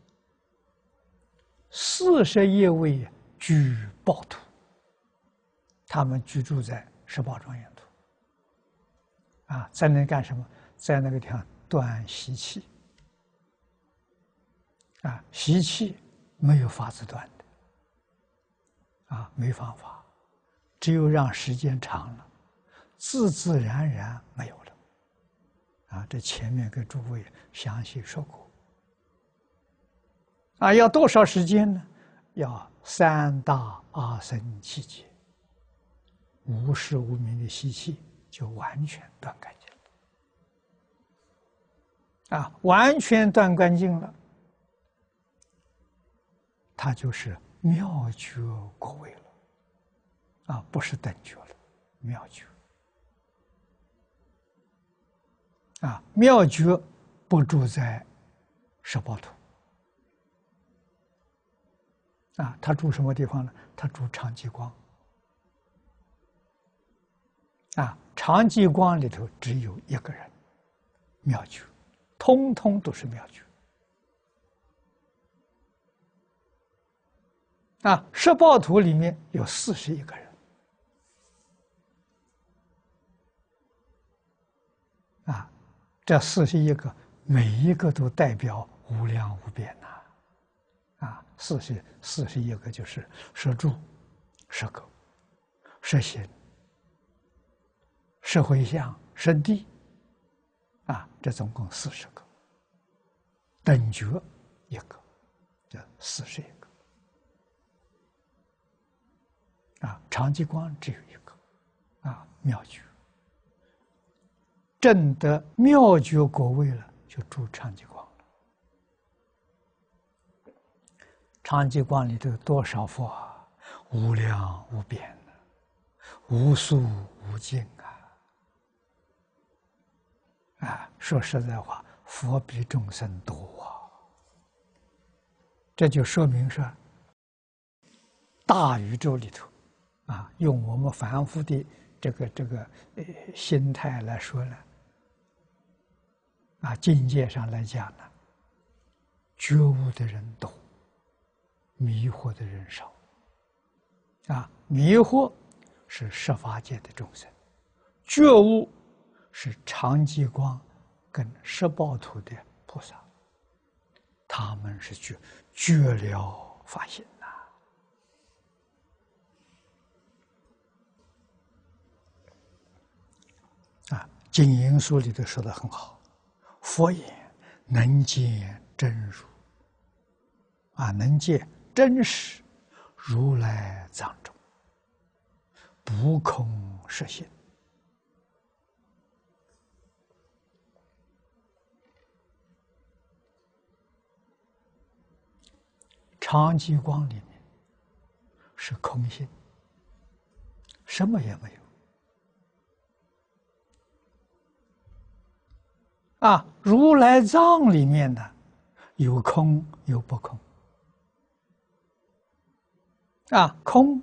四十一位居报土。他们居住在十报庄严土，啊，在那干什么？在那个地方断习气，啊，习气没有法子断的，啊，没方法，只有让时间长了，自自然然没有了，啊，这前面跟诸位详细说过，啊，要多少时间呢？要三大阿僧祇劫。无始无明的习气就完全断干净了，啊，完全断干净了，它就是妙觉果位了，啊，不是等觉了，妙觉，啊，妙觉不住在十报土，啊，他住什么地方呢？他住长寂光。啊，长寂光里头只有一个人，妙觉，通通都是妙觉。啊，十报土里面有四十一个人，啊，这四十一个每一个都代表无量无边呐，啊，四十四十一个就是十住、十垢、十行。十回向、十地，啊，这总共四十个，等觉一个，这四十一个，啊，长寂光只有一个，啊，妙觉，证得妙觉果位了，就住长寂光了。长寂光里头多少佛啊？无量无边的，无数无尽啊！啊，说实在话，佛比众生多啊。这就说明说， 大宇宙里头，啊，用我们凡夫的这个这个呃心态来说呢，啊，境界上来讲呢，觉悟的人多，迷惑的人少。啊，迷惑是十法界的众生，觉悟是常寂光跟十报土的菩萨，他们是觉觉了法性呐。啊，《经营书》里头说的很好，佛言能见真如，啊，能见真实如来藏中，不空实性。常寂光里面是空性，什么也没有。啊，如来藏里面呢，有空有不空。啊，空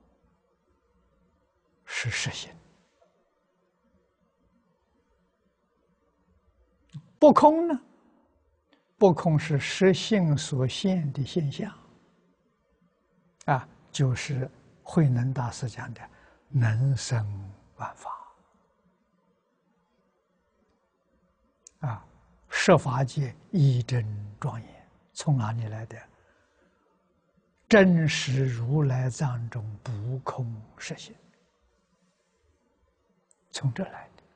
是实性，不空呢？不空是实性所现的现象。啊，就是慧能大师讲的“能生万法”。啊，十法界一真庄严，从哪里来的？真实如来藏中不空实性，从这来的。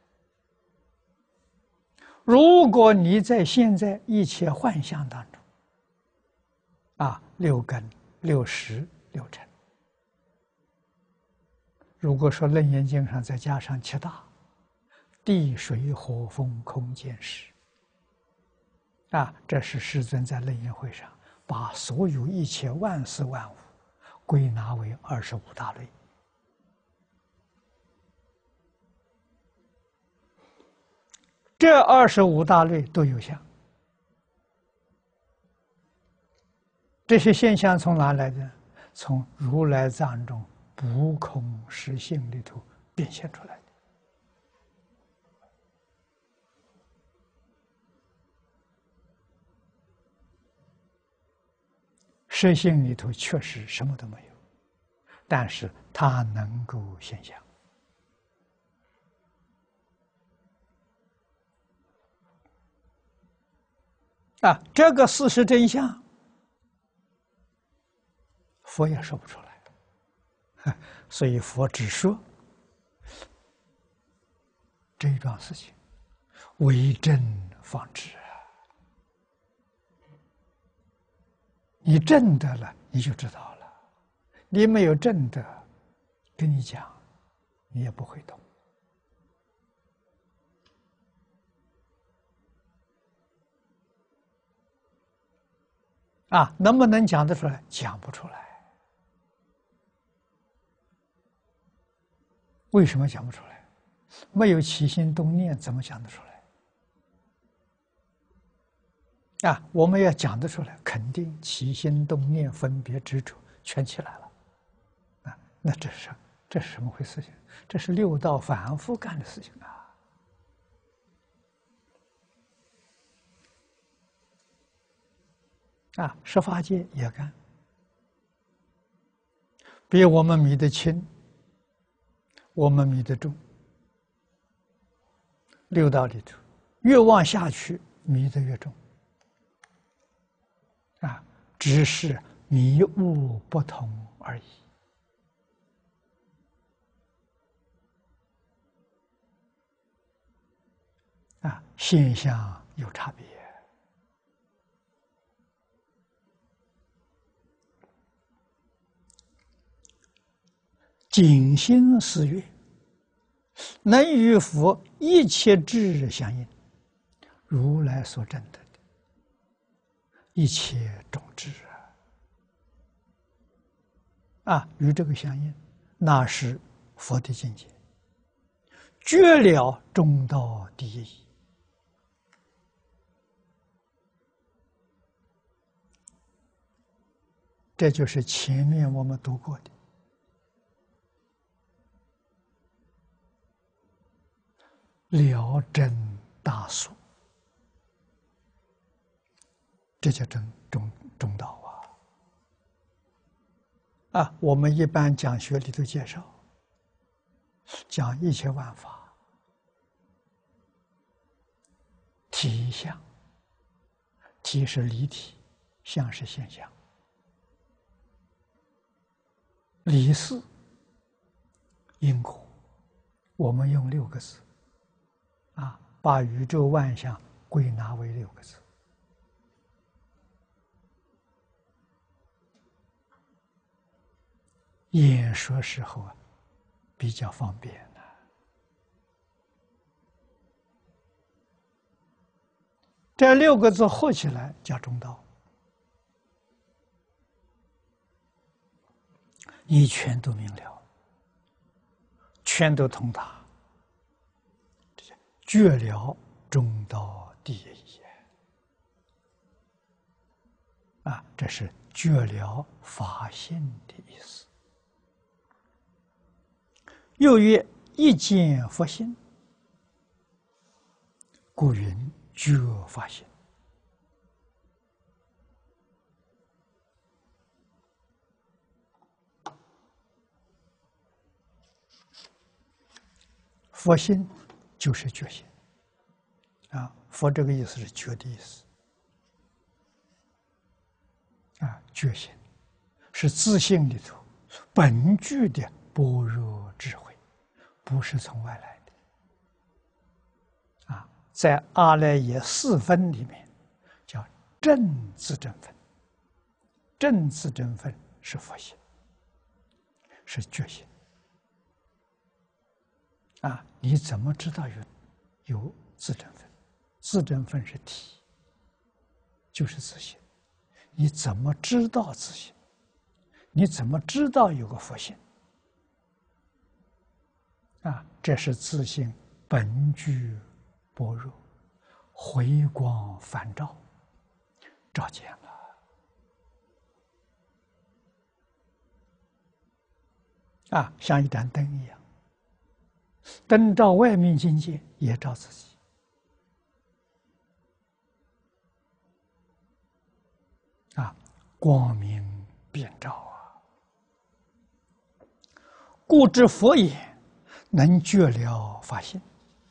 如果你在现在一切幻象当中，啊，六根、六识、六尘，如果说《楞严经》上再加上七大，地水火风空见识，啊，这是世尊在楞严会上把所有一切万事万物归纳为二十五大类。这二十五大类都有相，这些现象从哪来的？从如来藏中不空实性里头变现出来的。实性里头确实什么都没有，但是它能够现象。啊，这个事实真相，佛也说不出来，所以佛只说这一桩事情为证方知。你证得了，你就知道了；你没有证得，跟你讲，你也不会懂。啊，能不能讲得出来？讲不出来。为什么讲不出来？没有起心动念，怎么讲得出来？啊，我们要讲得出来，肯定起心动念、分别执着全起来了。啊，那这是这是什么回事情？这是六道反复干的事情啊！啊，十法界也干，比我们迷得轻，我们迷得重。六道里头，越往下去，迷得越重。啊，只是迷悟不同而已。啊，现象有差别。谨心思悦，能与佛一切智相应，如来所证得的一切种智啊，啊，与这个相应，那是佛的境界，觉了中道第一义。 这就是前面我们读过的了真大俗，这叫真中中道啊！啊，我们一般讲学里头介绍，讲一切万法，体相，体是离体，相是现象。理事因果，我们用六个字啊，把宇宙万象归纳为六个字。演说时候啊，比较方便呢、啊。这六个字合起来叫中道。你全都明了，全都通达，觉了中道第一啊！这是觉了法性的意思。又曰一见佛性，故云觉法性。佛心就是觉心啊，佛这个意思是觉的意思啊，觉心是自性里头本具的般若智慧，不是从外来的啊。在阿赖耶四分里面叫正自证分，正自证分是佛心，是觉心。啊，你怎么知道有有自证分？自证分是体，就是自性。你怎么知道自性？你怎么知道有个佛性？啊，这是自性本具般若，回光返照，照见了。啊，像一盏灯一样。灯照外面境界，也照自己啊，光明遍照啊！故知佛也，能觉了法性。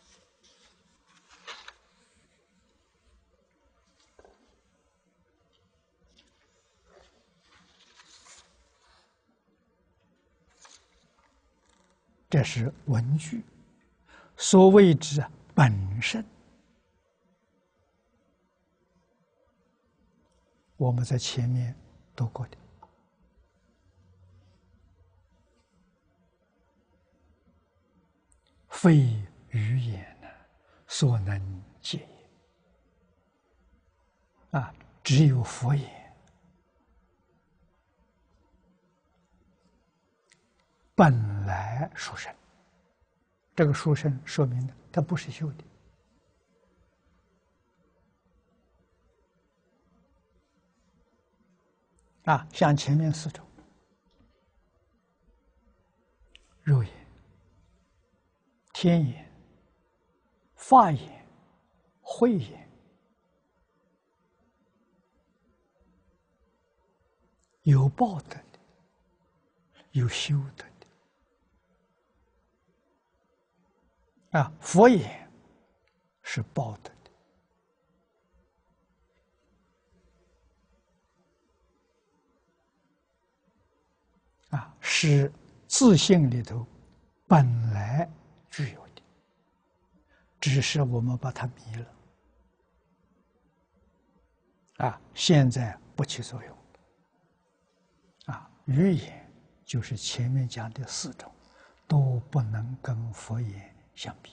这是文句，所谓之本身。我们在前面读过的，非语言呢所能解也。啊，只有佛言。本来殊胜，这个殊胜说明呢，它不是修的。啊，像前面四种：肉眼、天眼、法眼、慧眼，有报德的，有修德的。啊，佛眼是报德的，啊，是自性里头本来具有的，只是我们把它迷了，啊，现在不起作用。啊，语言就是前面讲的四种，都不能跟佛言相比。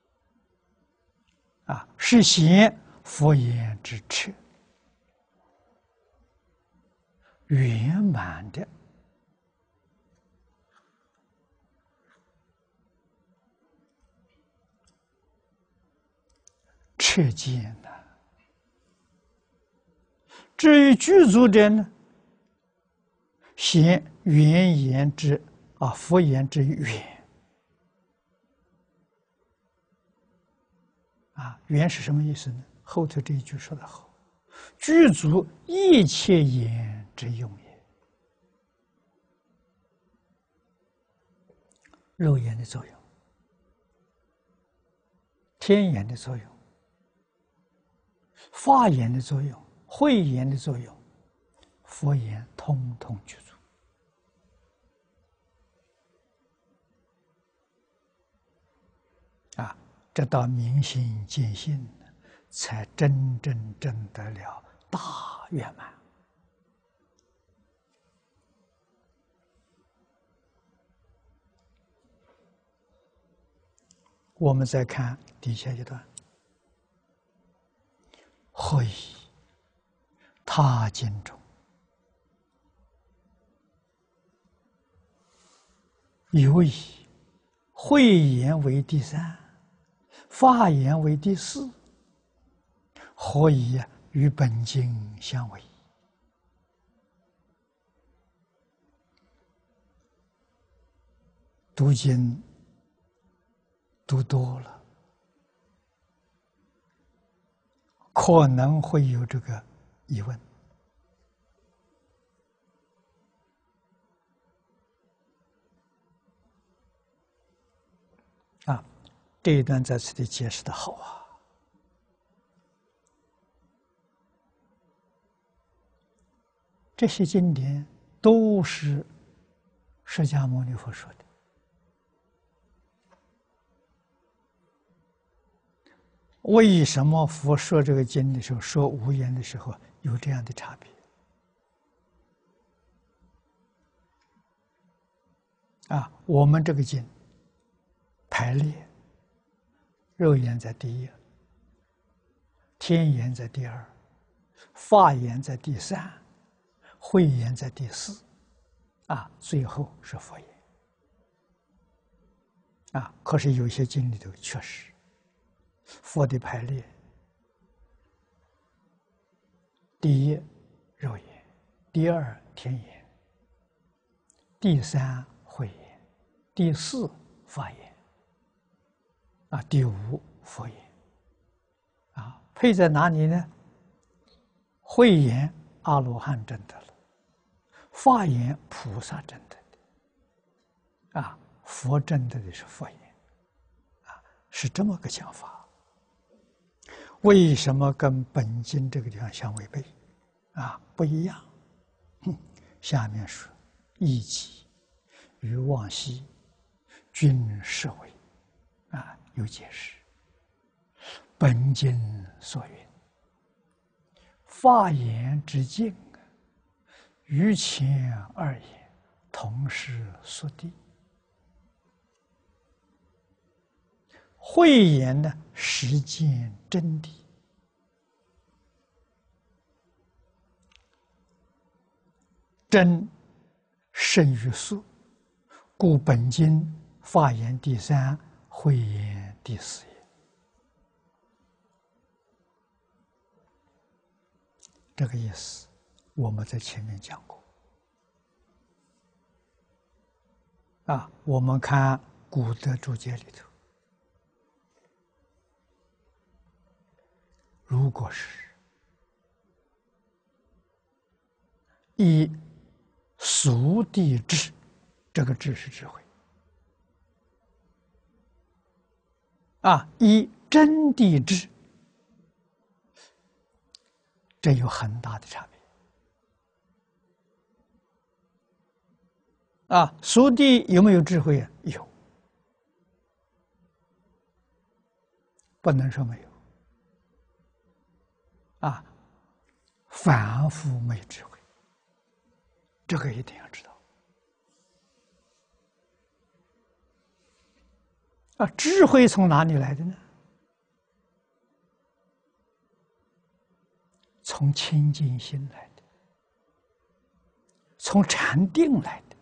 啊，是显佛言之彻，圆满的彻见呐。至于具足者呢， 显圆言之啊，佛言之圆啊，圆是什么意思呢？后头这一句说得好，具足一切言之用也。肉眼的作用，天眼的作用，法眼的作用，慧眼的作用，佛言通通具足。啊，这到明心见性，才真正证得了大圆满。我们再看底下一段，何以他经中有以慧眼为第三，法眼为第四，何以与本经相违？读经读多了，可能会有这个疑问。啊，这一段在此地解释的好啊！这些经典都是释迦牟尼佛说的。为什么佛说这个经的时候，说无言的时候有这样的差别？啊，我们这个经排列，肉眼在第一，天眼在第二，法眼在第三，慧眼在第四，啊，最后是佛眼。啊，可是有些经里头确实。佛的排列，第一肉眼，第二天眼，第三慧眼，第四法眼，啊，第五佛眼，啊，配在哪里呢？慧眼阿罗汉证得了，法眼菩萨证得的，啊，佛证得的是佛眼，啊，是这么个讲法。为什么跟本经这个地方相违背？啊，不一样。下面说，义己与往昔均是为，啊，有解释。本经所云，法眼之境，于前二眼同是速地。慧眼呢，实见真谛，真胜于速，故本经法眼第三，慧眼第四也。这个意思，我们在前面讲过。啊，我们看古德注解里头。如果是以俗谛智，这个智是智慧啊；以真谛智，这有很大的差别啊。俗谛有没有智慧啊？有，不能说没有。啊，凡夫没有智慧，这个一定要知道。啊，智慧从哪里来的呢？从清净心来的，从禅定来的，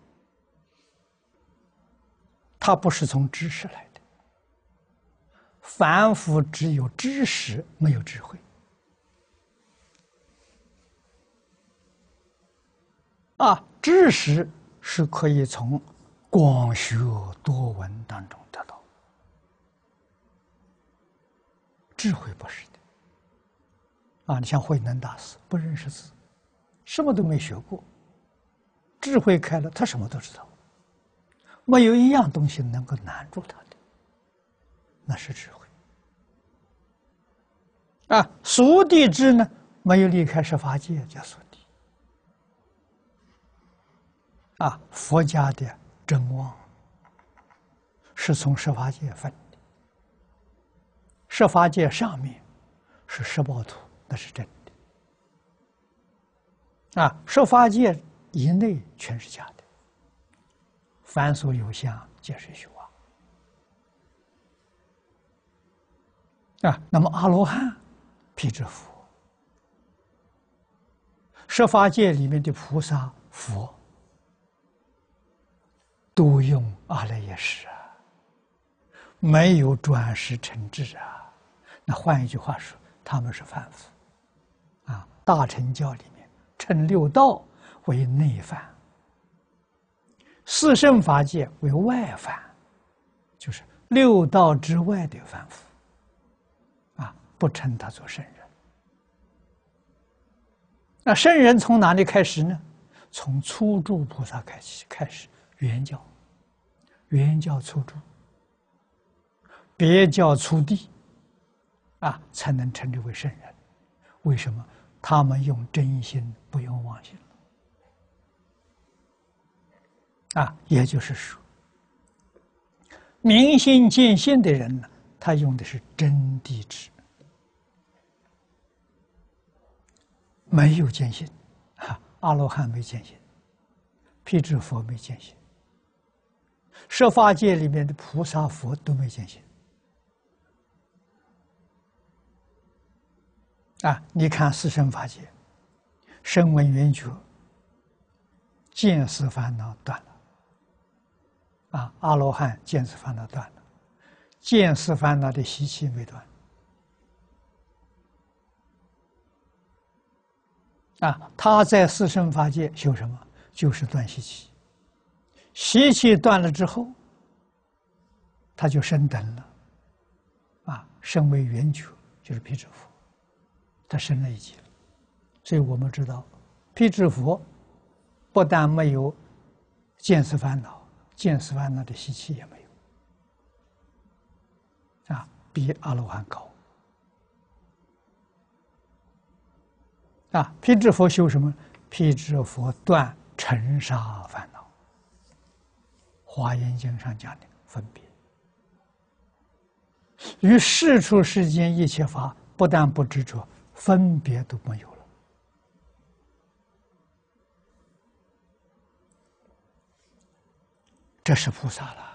它不是从知识来的。凡夫只有知识，没有智慧。啊， 知识是可以从广学多闻当中得到，智慧不是的。啊，你像慧能大师不认识字，什么都没学过，智慧开了，他什么都知道，没有一样东西能够难住他的，那是智慧。啊，俗地智呢，没有离开十法界叫俗地。啊，佛家的真妄是从十法界分的，十法界上面是十报图，那是真的。啊，十法界以内全是假的，凡所有相，皆是虚妄。啊，那么阿罗汉辟支佛，十法界里面的菩萨、佛，都用阿赖耶识啊，没有转识成智啊。那换一句话说，他们是凡夫。啊，大乘教里面称六道为内凡，四圣法界为外凡，就是六道之外的凡夫。啊，不称他做圣人。那圣人从哪里开始呢？从初住菩萨开始，开始原教，原教初住，别教初地，啊，才能称之为圣人。为什么？他们用真心，不用妄心。啊，也就是说，明心见性的人呢，他用的是真谛智，没有见性。啊，阿罗汉没见性，辟支佛没见性，十法界里面的菩萨佛都没见性。啊，你看四圣法界，声闻缘觉，见思烦恼断了。啊，阿罗汉见思烦恼断了，见思烦恼的习气没断。啊，他在四圣法界修什么？就是断习气。习气断了之后，他就升等了。啊，升为缘觉，就是辟支佛，他升了一级了。所以我们知道，辟支佛不但没有见思烦恼，见思烦恼的习气也没有。啊，比阿罗汉高。啊，辟支佛修什么？辟支佛断尘沙烦恼。华严经上讲的分别，于世出世间一切法，不但不执着，分别都没有了。这是菩萨了。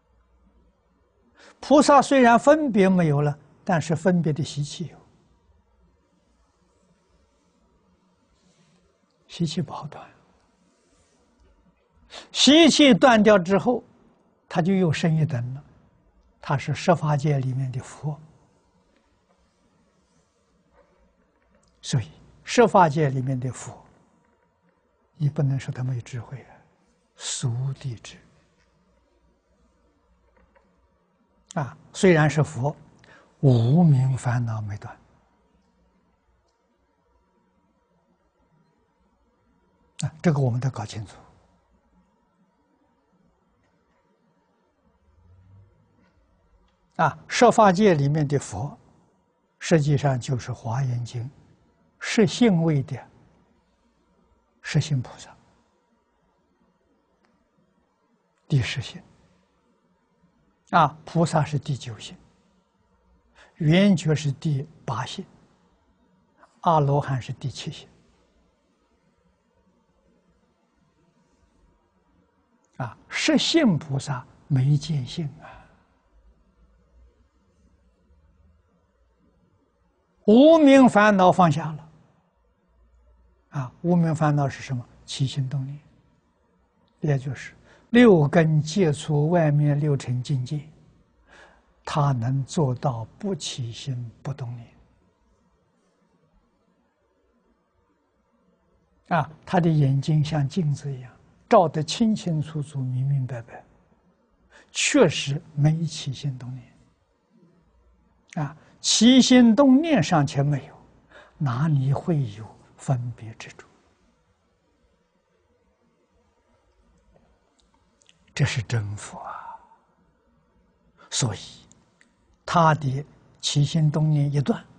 菩萨虽然分别没有了，但是分别的习气有。习气不好断，习气断掉之后，他就又升一等了。他是十法界里面的佛，所以十法界里面的佛，你不能说他没有智慧啊，俗地智啊，虽然是佛，无明烦恼没断。啊，这个我们得搞清楚。啊，十法界里面的佛，实际上就是《华严经》实性位的实性菩萨，第十性。啊，菩萨是第九性，圆觉是第八性，阿罗汉是第七性。啊，实性菩萨没见性啊，无明烦恼放下了。啊，无明烦恼是什么？起心动念，也就是六根接触外面六尘境界，他能做到不起心不动念。 啊，他的眼睛像镜子一样，照得清清楚楚、明明白白，确实没起心动念。啊，起心动念尚且没有，哪里会有分别执着？这是真佛啊！所以他的起心动念一断，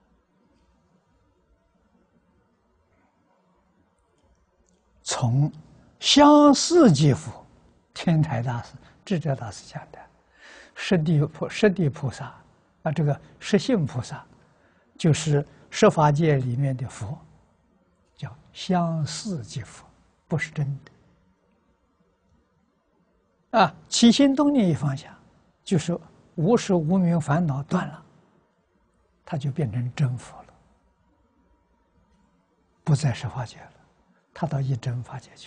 从相似即佛，天台大师、智者大师讲的，十地菩十地菩萨啊，这个十信菩萨，就是十法界里面的佛，叫相似即佛，不是真的。啊，起心动念一放下，就是无始无明烦恼断了，他就变成真佛了，不再是法界了，他到一真法界去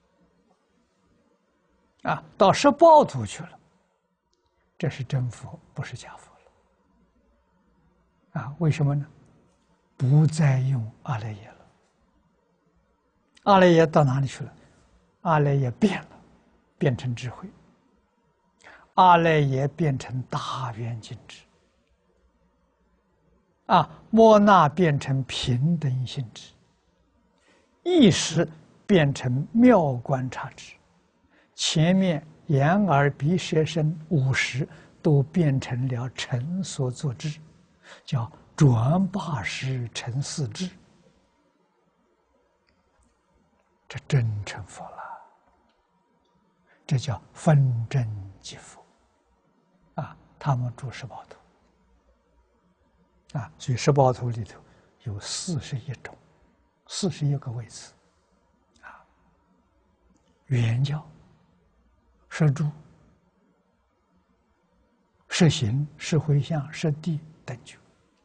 了，啊，到十报土去了，这是真佛，不是假佛了，啊，为什么呢？不再用阿赖耶了，阿赖耶到哪里去了？阿赖耶变了。变成智慧，阿赖耶变成大圆镜智，啊，莫那变成平等性质，意识变成妙观察智，前面眼耳鼻舌身五识都变成了成所作智，叫转八识成四智，这真成佛了。这叫分真即佛，啊，他们住十报图，啊，所以十报图里头有四十一种，四十一个位次，啊，圆教、摄住、摄行、摄回向、摄地等九。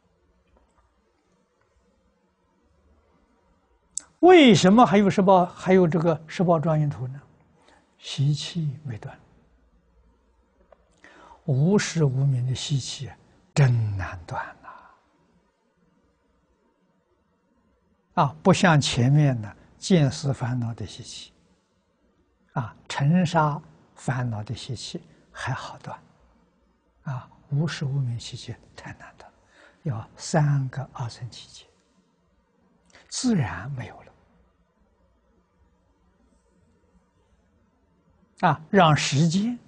为什么还有十报，还有这个十报庄严图呢？习气没断，无始无明的习气真难断呐！啊，不像前面的见思烦恼的习气，啊，尘沙烦恼的习气还好断，啊，无始无明习气太难断，要三个二乘七劫，自然没有了。啊，让时间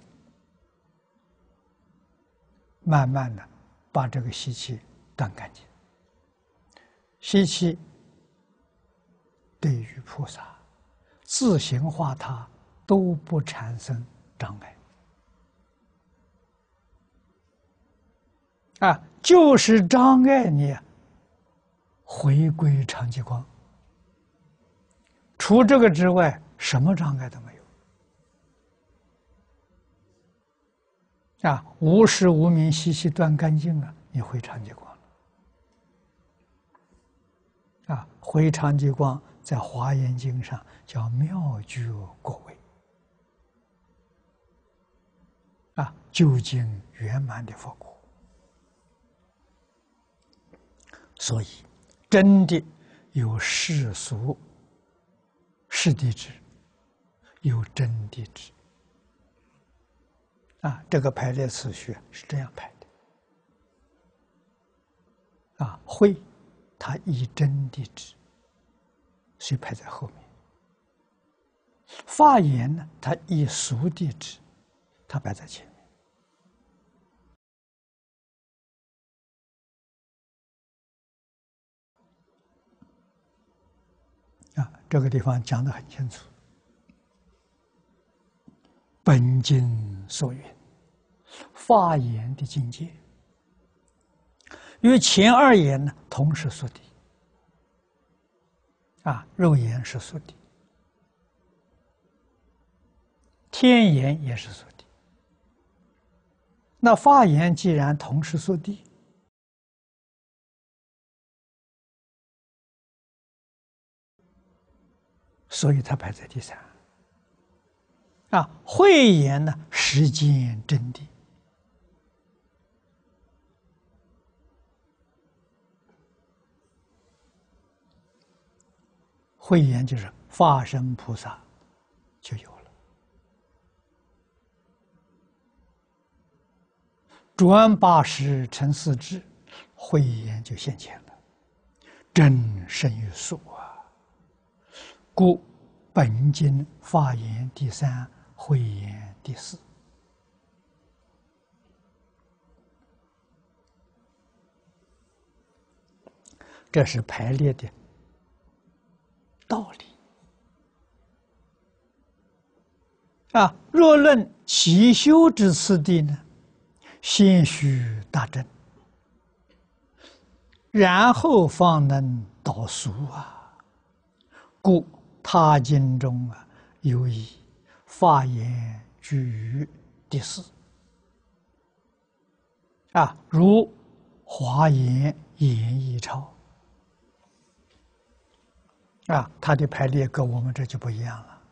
慢慢的把这个习气断干净。习气对于菩萨自行化他都不产生障碍。啊，就是障碍你回归常寂光。除这个之外，什么障碍都没有。啊，无始无明习气断干净了，你回常寂光了。啊，回常寂光在华严经上叫妙觉果位。啊，究竟圆满的佛果。所以，真的有世俗世谛智，有真谛智。啊，这个排列次序是这样排的。啊，慧，它以真谛智，所以排在后面。法言呢，它以俗谛智，它摆在前面。啊，这个地方讲得很清楚。本经所云，法言的境界，与前二言呢同是宿谛。啊，肉言是宿谛，天言也是宿谛。那法言既然同是宿谛，所以它排在第三。啊，慧言呢，实践真谛。 慧眼就是化身菩萨就有了，转八十成四智，慧眼就现前了，真胜于俗啊！故本经法言第三，慧眼第四。这是排列的道理啊！若论起修之次第呢，先须大正，然后方能导俗啊。故他经中啊，有以法言居于第四啊，如华严演义钞啊，它的排列跟我们这就不一样了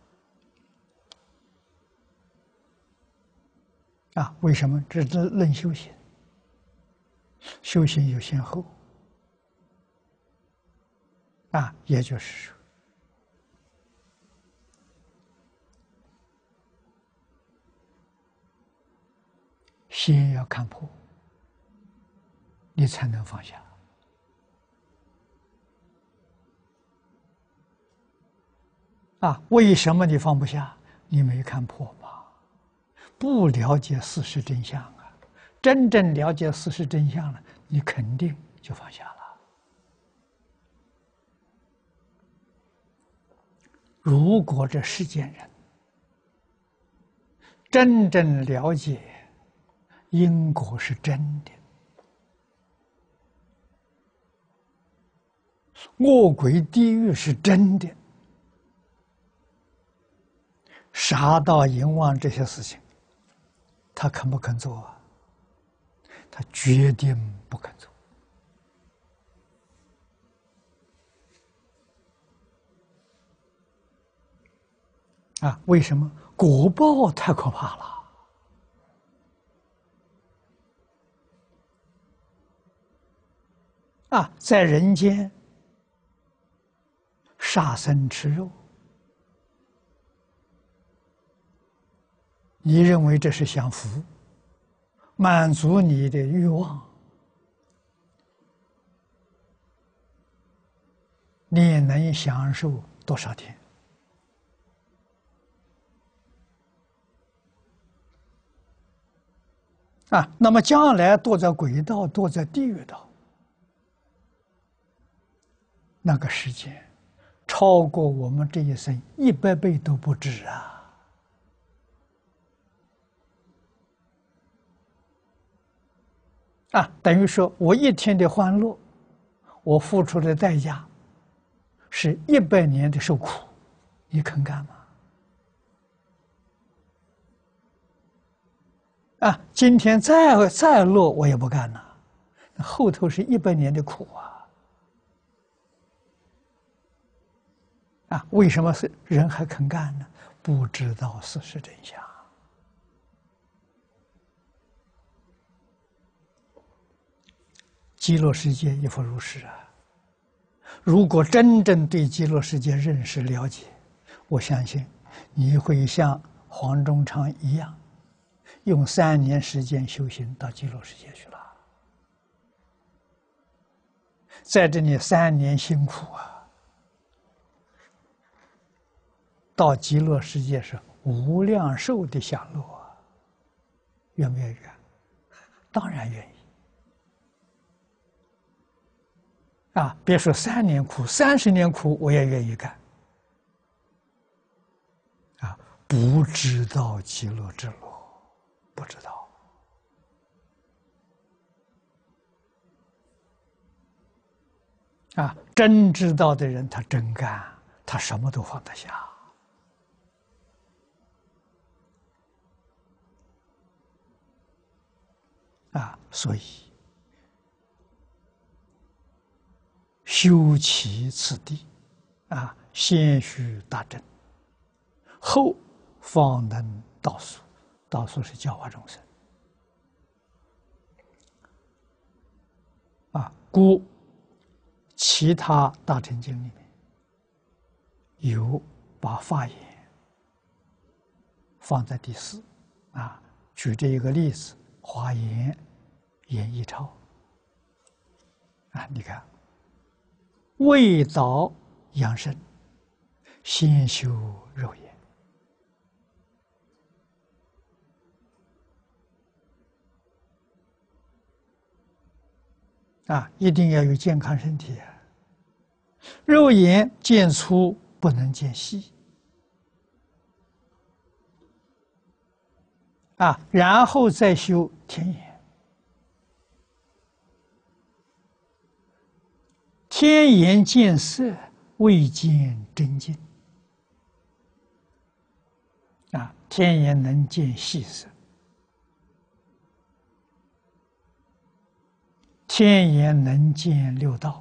啊！为什么？这是论修行，修行有先后啊，也就是说，先要看破，你才能放下。啊，为什么你放不下？你没看破吗？不了解事实真相啊！真正了解事实真相了，你肯定就放下了。如果这世间人真正了解因果是真的，恶鬼地狱是真的，杀盗淫妄这些事情，他肯不肯做啊？他决定不肯做啊！为什么？果报太可怕了啊！在人间杀生吃肉，你认为这是享福，满足你的欲望，你能享受多少天？啊，那么将来堕在鬼道，堕在地狱道，那个时间超过我们这一生一百倍都不止啊！啊，等于说我一天的欢乐，我付出的代价是一百年的受苦，你肯干吗？啊，今天再再乐我也不干了，后头是一百年的苦啊！啊，为什么是人还肯干呢？不知道事实真相。极乐世界亦复如是啊！如果真正对极乐世界认识了解，我相信你会像黄忠昌一样，用三年时间修行到极乐世界去了。在这里三年辛苦啊，到极乐世界是无量寿的享乐啊！愿不愿意干？当然愿意。啊，别说三年苦，三十年苦我也愿意干。啊，不知道极乐之路，不知道。啊，真知道的人，他真干，他什么都放得下。啊，所以修其次第，啊，先须大正，后方能导俗。导俗是教化众生。啊，故其他大乘经里面有把法眼放在第四啊。举这一个例子，华严演义钞啊，你看，未早养生，先修肉眼啊，一定要有健康身体啊。肉眼见粗不能见细啊，然后再修天眼。天眼见色，未见真境啊，天眼能见细色，天眼能见六道，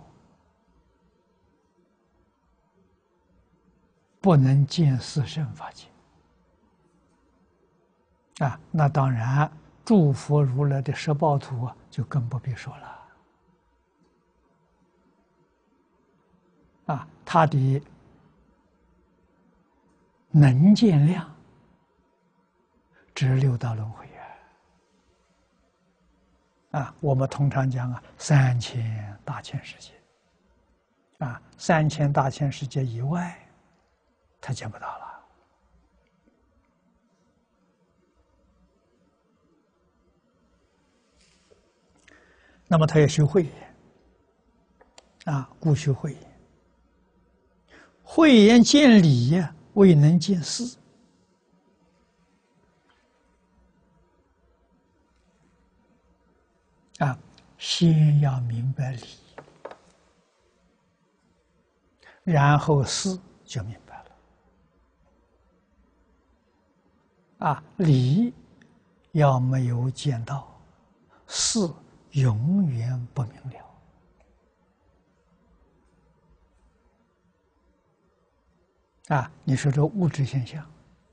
不能见四圣法界啊。那当然，诸佛如来的十报图啊，就更不必说了啊。他的能见量，只六道轮回啊！啊，我们通常讲啊，三千大千世界啊，三千大千世界以外，他见不到了。那么他要修慧眼啊，故修慧眼。慧眼见理呀，未能见事啊，先要明白理，然后事就明白了啊。理要没有见到，事永远不明了啊。你说这物质现象，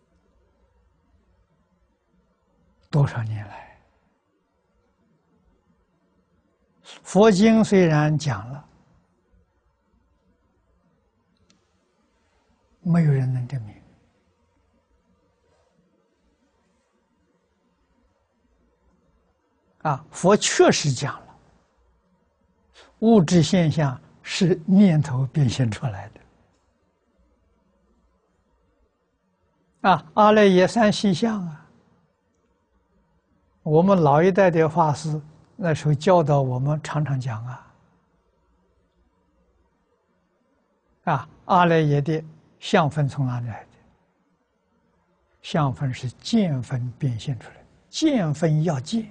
多少年来，佛经虽然讲了，没有人能证明啊。佛确实讲了，物质现象是念头变现出来的啊。阿赖耶三细相啊，我们老一代的法师那时候教导我们，常常讲啊啊，阿赖耶的相分从哪里来的？相分是见分变现出来的，见分要见，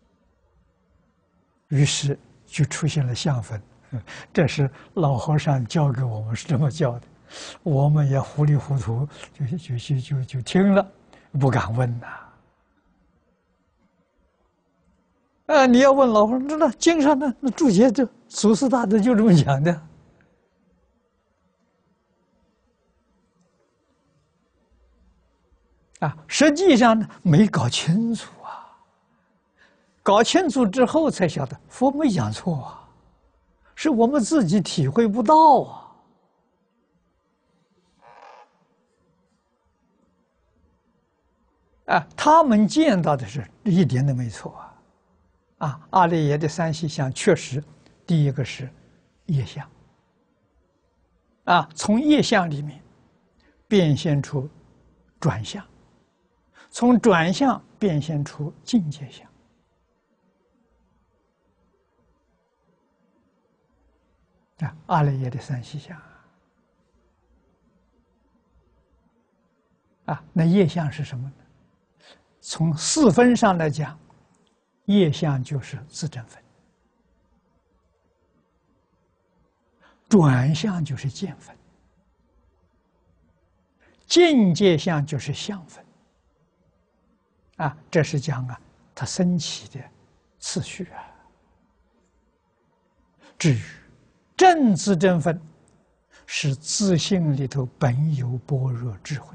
于是就出现了相分。这是老和尚教给我们，是这么教的，我们也糊里糊涂就就就就就听了，不敢问呐。啊，你要问老和尚，那那经上那那注解，这祖师大德就这么讲的。啊，实际上呢，没搞清楚啊。搞清楚之后才晓得，佛没讲错啊，是我们自己体会不到啊。啊，他们见到的是一点都没错啊。啊，阿赖耶的三细相确实，第一个是业相。啊，从业相里面变现出转向。从转向变现出境界相啊，阿赖耶的三细相啊，那业相是什么呢？从四分上来讲，业相就是自证分，转向就是见分，境界相就是相分。啊，这是讲啊，它升起的次序啊。至于正自证分，是自性里头本有般若智慧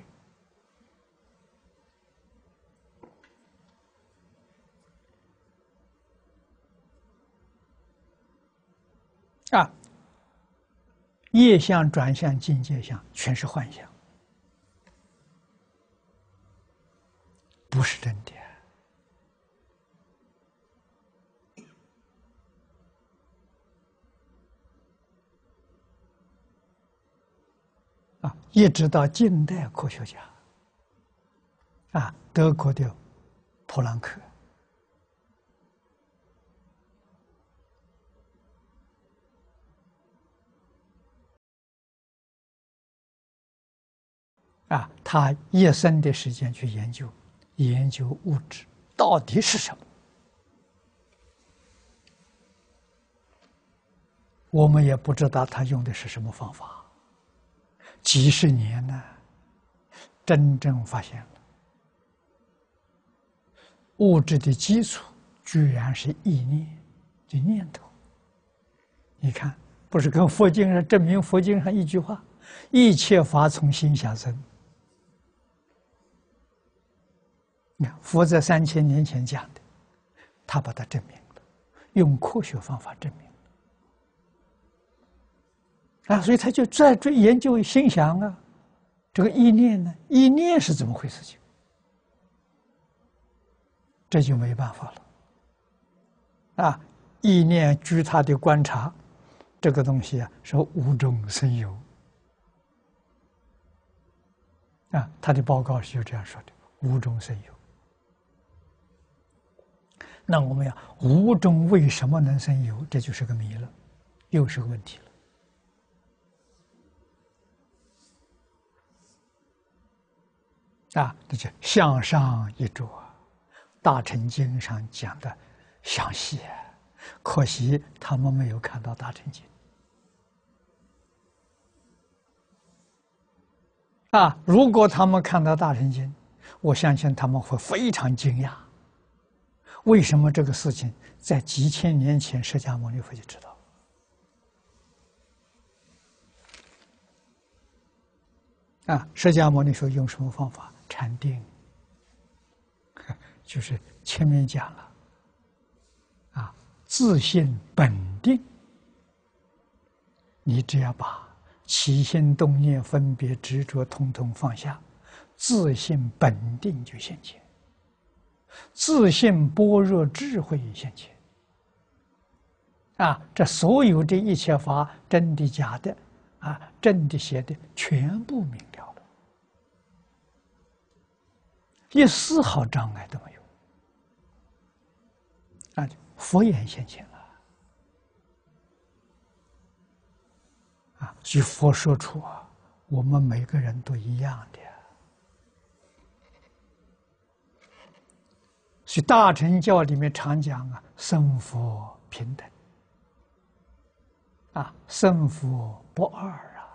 啊。 业相转向境界相，全是幻象，不是真的。啊，一直到近代科学家，啊，德国的普朗克，啊，他一生的时间去研究，研究物质到底是什么。我们也不知道他用的是什么方法，几十年呢，真正发现了物质的基础居然是意念，就念头。你看，不是跟佛经上证明佛经上一句话：“一切法从心想生。”你看，佛在三千年前讲的，他把它证明了，用科学方法证明了啊，所以他就在追研究心想啊，这个意念呢，意念是怎么回事情？这就没办法了啊！意念据他的观察，这个东西啊是无中生有啊，他的报告是就这样说的：无中生有。那我们要无中为什么能生有？这就是个谜了，又是个问题了。啊，这就向上一着，大乘经上讲的详细，可惜他们没有看到大乘经。啊，如果他们看到大乘经，我相信他们会非常惊讶。为什么这个事情在几千年前释迦牟尼佛就知道？啊，释迦牟尼佛用什么方法？禅定，就是前面讲了，啊，自性本定，你只要把起心动念、分别执着统统放下，自性本定就现前。自性般若智慧现前，啊，这所有这一切法，真的假的，啊，真的邪的，全部明了了，一丝毫障碍都没有，啊，佛眼现前了，啊，所以佛说出啊，我们每个人都一样的。所以大乘教里面常讲啊，生佛平等，啊，生佛不二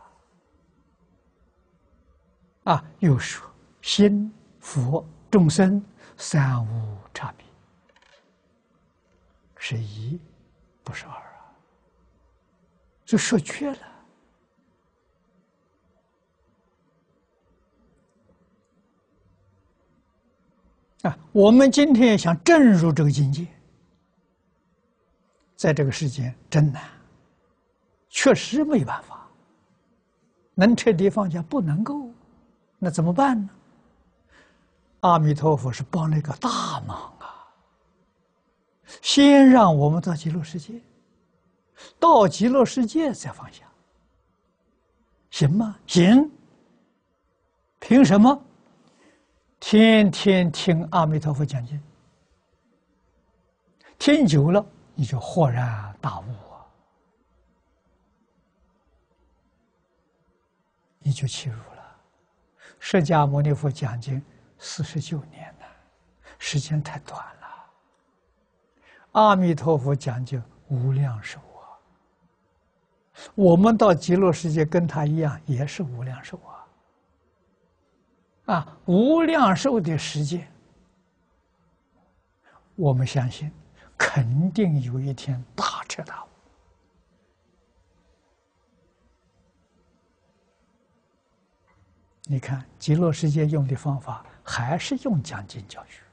啊，啊，又说心、佛、众生三无差别，是一，不是二啊，就说绝了。啊，我们今天想证入这个境界，在这个世间真难，确实没办法。能彻底放下不能够，那怎么办呢？阿弥陀佛是帮了一个大忙啊！先让我们到极乐世界，到极乐世界再放下，行吗？行。凭什么？天天听阿弥陀佛讲经，听久了你就豁然大悟啊，你就起入了。释迦牟尼佛讲经四十九年了，时间太短了。阿弥陀佛讲经无量寿啊，我们到极乐世界跟他一样，也是无量寿啊。啊，无量寿的时间，我们相信，肯定有一天大彻大悟。你看，极乐世界用的方法还是用讲经教学。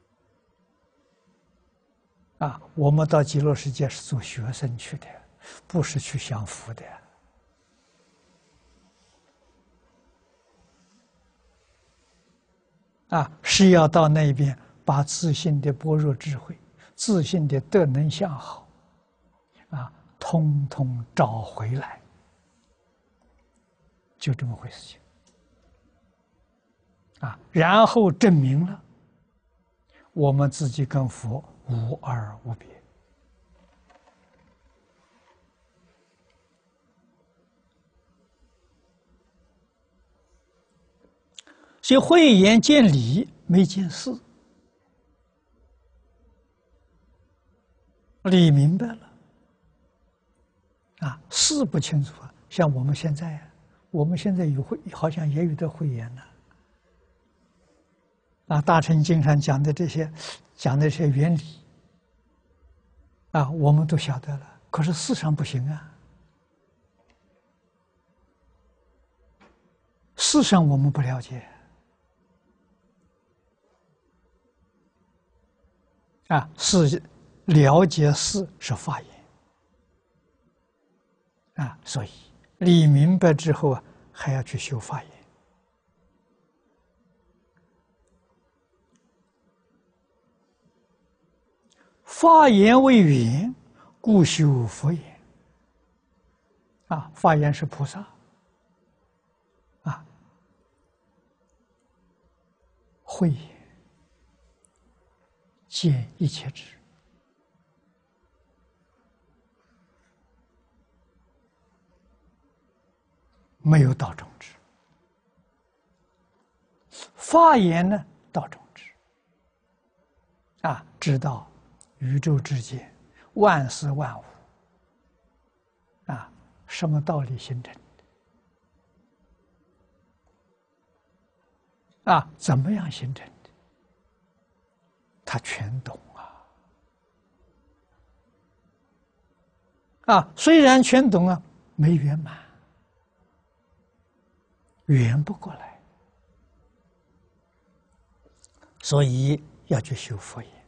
啊，我们到极乐世界是做学生去的，不是去享福的。 啊，是要到那边把自信的般若智慧、自信的德能相好，啊，通通找回来，就这么回事情。啊，然后证明了我们自己跟佛无二无别。所以慧眼见理没见事，理明白了，啊，事不清楚啊。像我们现在啊，我们现在有慧，好像也有的慧眼呢。啊，大乘经上讲的这些，讲的这些原理，啊，我们都晓得了。可是事上不行啊，事上我们不了解。啊，是了解事是法眼啊，所以理明白之后啊，还要去修法眼。法眼为缘，故修佛眼。啊，法眼是菩萨，啊，慧眼见一切智。没有道中智，法眼呢，道中智。啊，知道宇宙之间万事万物，啊，什么道理形成的？啊，怎么样形成的？他全懂啊！啊，虽然全懂啊，没圆满。圆不过来，所以要去修佛眼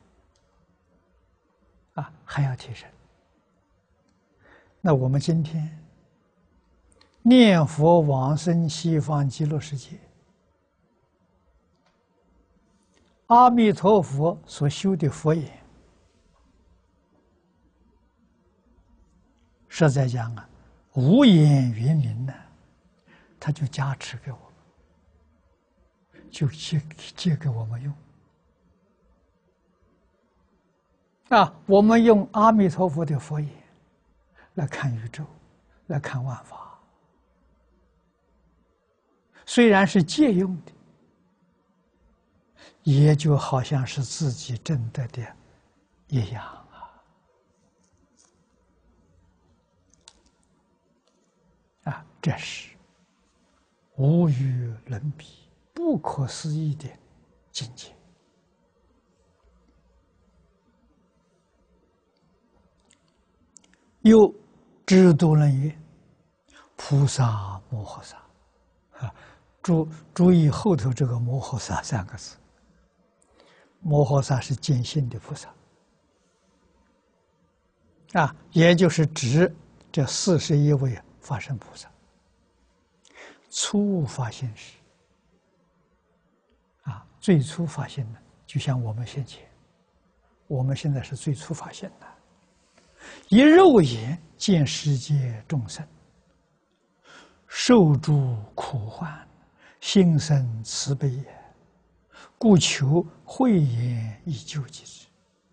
啊，还要提升。那我们今天念佛往生西方极乐世界，阿弥陀佛所修的佛眼，实在讲啊，无眼圆明呢。他就加持给我们，就借借给我们用。啊，我们用阿弥陀佛的佛眼来看宇宙，来看万法，虽然是借用的，也就好像是自己证得的一样啊！啊，这是无与伦比、不可思议的境界。又知多能言：菩萨摩诃萨。啊，注注意后头这个“摩诃萨”三个字。摩诃萨是见性的菩萨，啊，也就是指这四十一位法身菩萨。初发现时，啊，最初发现的，就像我们现前，我们现在是最初发现的，以肉眼见世界众生，受诸苦患，心生慈悲也，故求慧眼以救济之。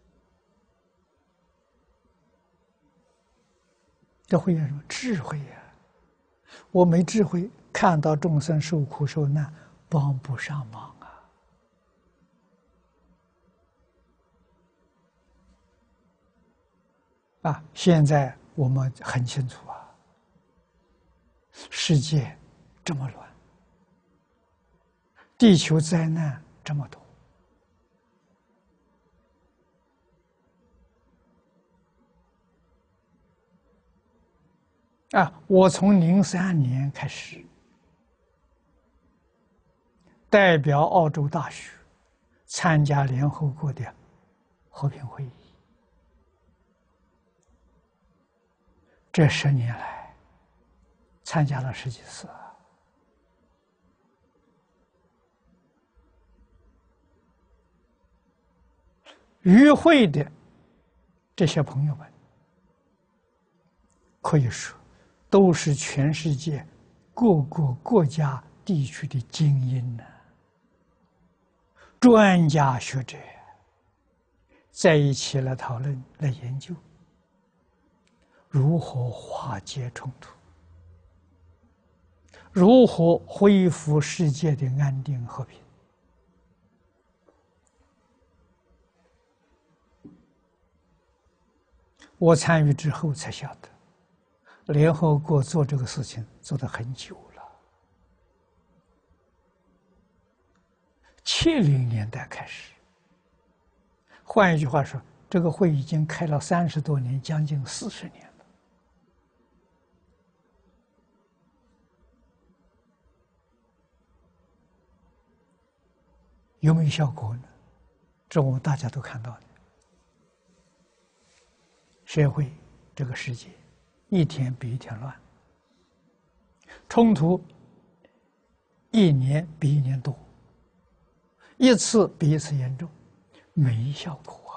这慧眼什么？智慧呀！我没智慧，看到众生受苦受难，帮不上忙啊！啊，现在我们很清楚啊，世界这么乱，地球灾难这么多，啊，我从零三年开始代表澳洲大学参加联合国的和平会议，这十年来参加了十几次。 与会的这些朋友们，可以说都是全世界各个国家地区的精英呢，专家学者在一起来讨论、来研究如何化解冲突，如何恢复世界的安定和平。我参与之后才晓得，联合国做这个事情做得很久了，七零年代开始。换一句话说，这个会已经开了三十多年，将近四十年了。有没有效果呢？这我们大家都看到的。社会这个世界一天比一天乱，冲突一年比一年多，一次比一次严重，没效果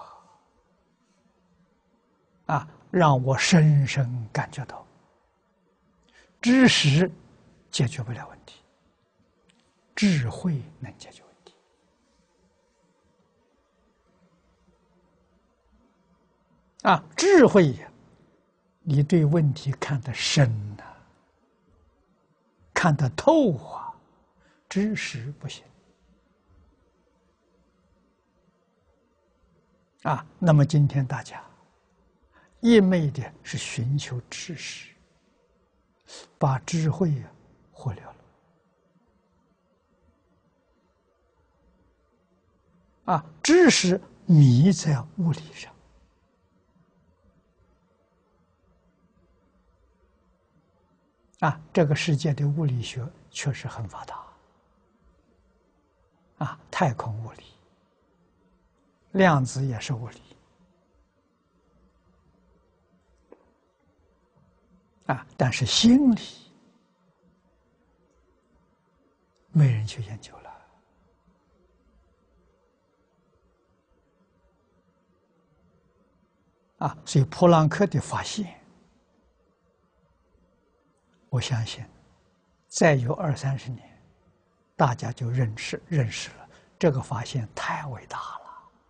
啊！啊，让我深深感觉到，知识解决不了问题，智慧能解决问题。啊，智慧呀，你对问题看得深呐、啊，看得透啊，知识不行。啊，那么今天大家一昧的是寻求知识，把智慧呀忽略了。啊，知识迷在物理上。啊，这个世界的物理学确实很发达。啊，太空物理、量子也是物理。啊，但是心理没人去研究了。啊，所以普朗克的发现，我相信，再有二三十年，大家就认识认识了，这个发现太伟大了。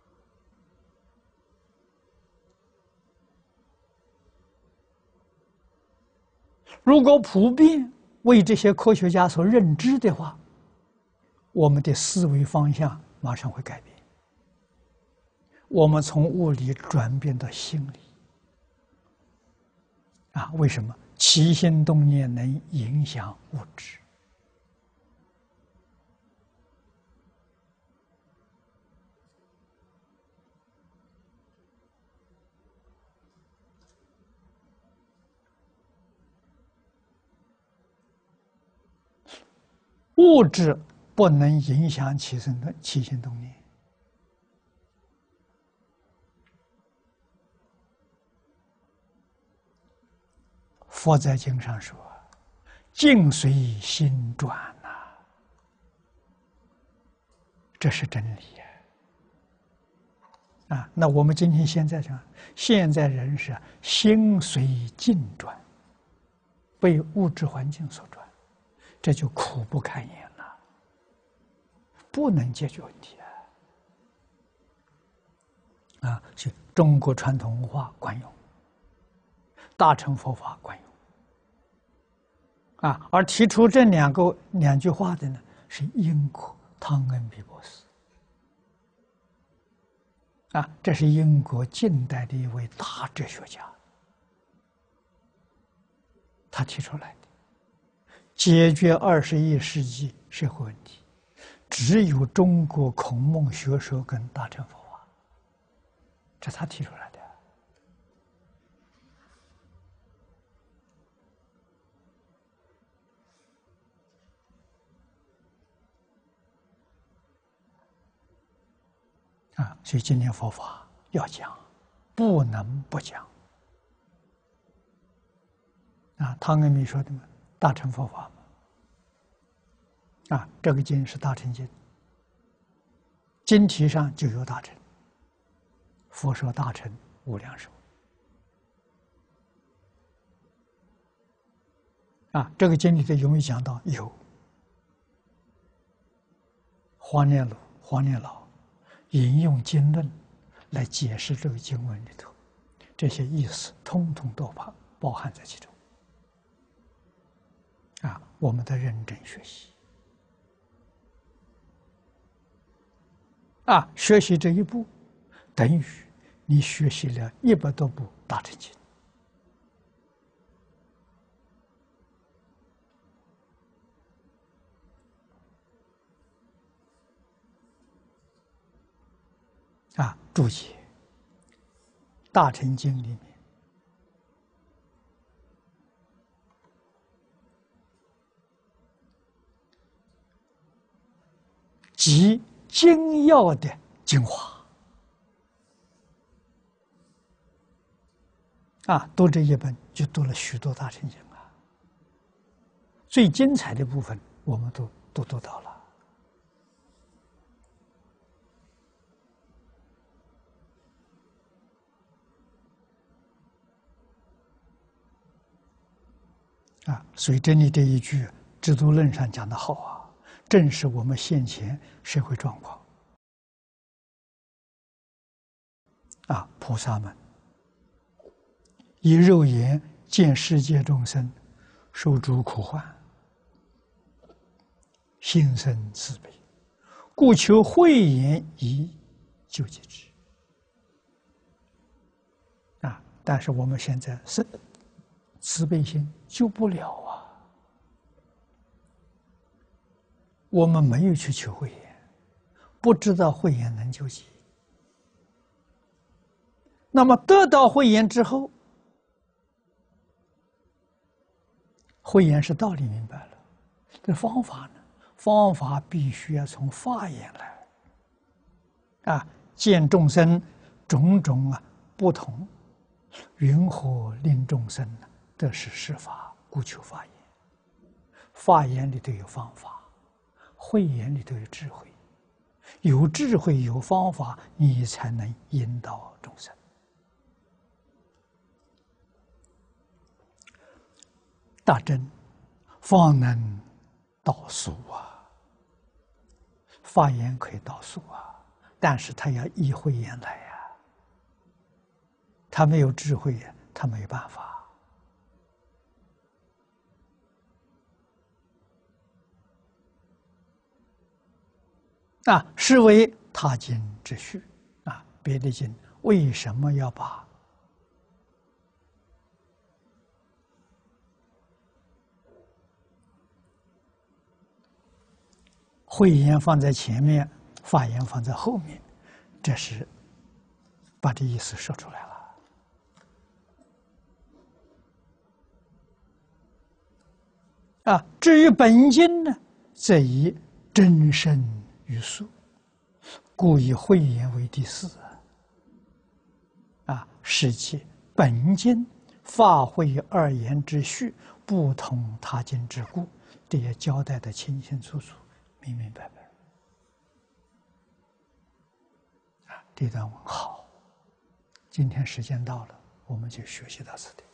如果普遍为这些科学家所认知的话，我们的思维方向马上会改变。我们从物理转变到心理。啊，为什么？起心动念能影响物质。物质不能影响起心动起心动念。佛在经上说：“境随心转呐、啊，这是真理呀！啊，那我们今天现在讲，现在人是心随境转，被物质环境所转，这就苦不堪言了，不能解决问题啊！啊，所以中国传统文化管用，大乘佛法管用。啊，而提出这两个两句话的呢，是英国汤恩比博士。啊，这是英国近代的一位大哲学家，他提出来的，解决二十一世纪社会问题，只有中国孔孟学说跟大乘佛法，这他提出来的。啊，所以今天佛法要讲，不能不讲。啊，汤恩比说的嘛，大乘佛法嘛。啊，这个经是大乘经，经题上就有大乘。 佛说大乘无量寿。啊，这个经里头有没有讲到？有。黄念鲁、黄念老引用经论来解释这个经文里头，这些意思通通都包包含在其中。啊，我们得认真学习。啊，学习这一步，等于你学习了一百多部大乘经。啊，注解《大乘经》里面，集精要的精华。啊，读这一本就读了许多大乘经啊，最精彩的部分我们都都读到了。啊，所以这里这一句《制度论》上讲的好啊，正是我们现前社会状况。啊，菩萨们以肉眼见世界众生受诸苦患，心生慈悲，故求慧眼以救济之。啊，但是我们现在是慈悲心救不了啊，我们没有去求慧眼，不知道慧眼能救济。那么得到慧眼之后，慧眼是道理明白了，这方法呢？方法必须要从法眼来。啊，见众生种种啊不同，云何令众生呢？得是实法，故求法眼。法眼里头有方法，慧眼里头有智慧，有智慧有方法，你才能引导众生。大真方能导俗啊，法眼可以导俗啊，但是他要依慧眼来呀、啊，他没有智慧呀，他没办法。啊，是为他经之序啊，别的经为什么要把慧眼放在前面，法眼放在后面？这是把这意思说出来了。啊，至于本经呢，则以真身于素，故以慧眼为第四。啊，是其本经法慧二言之序，不同他经之故，这也交代的清清楚楚、明明白白。啊，这段文好。今天时间到了，我们就学习到此地。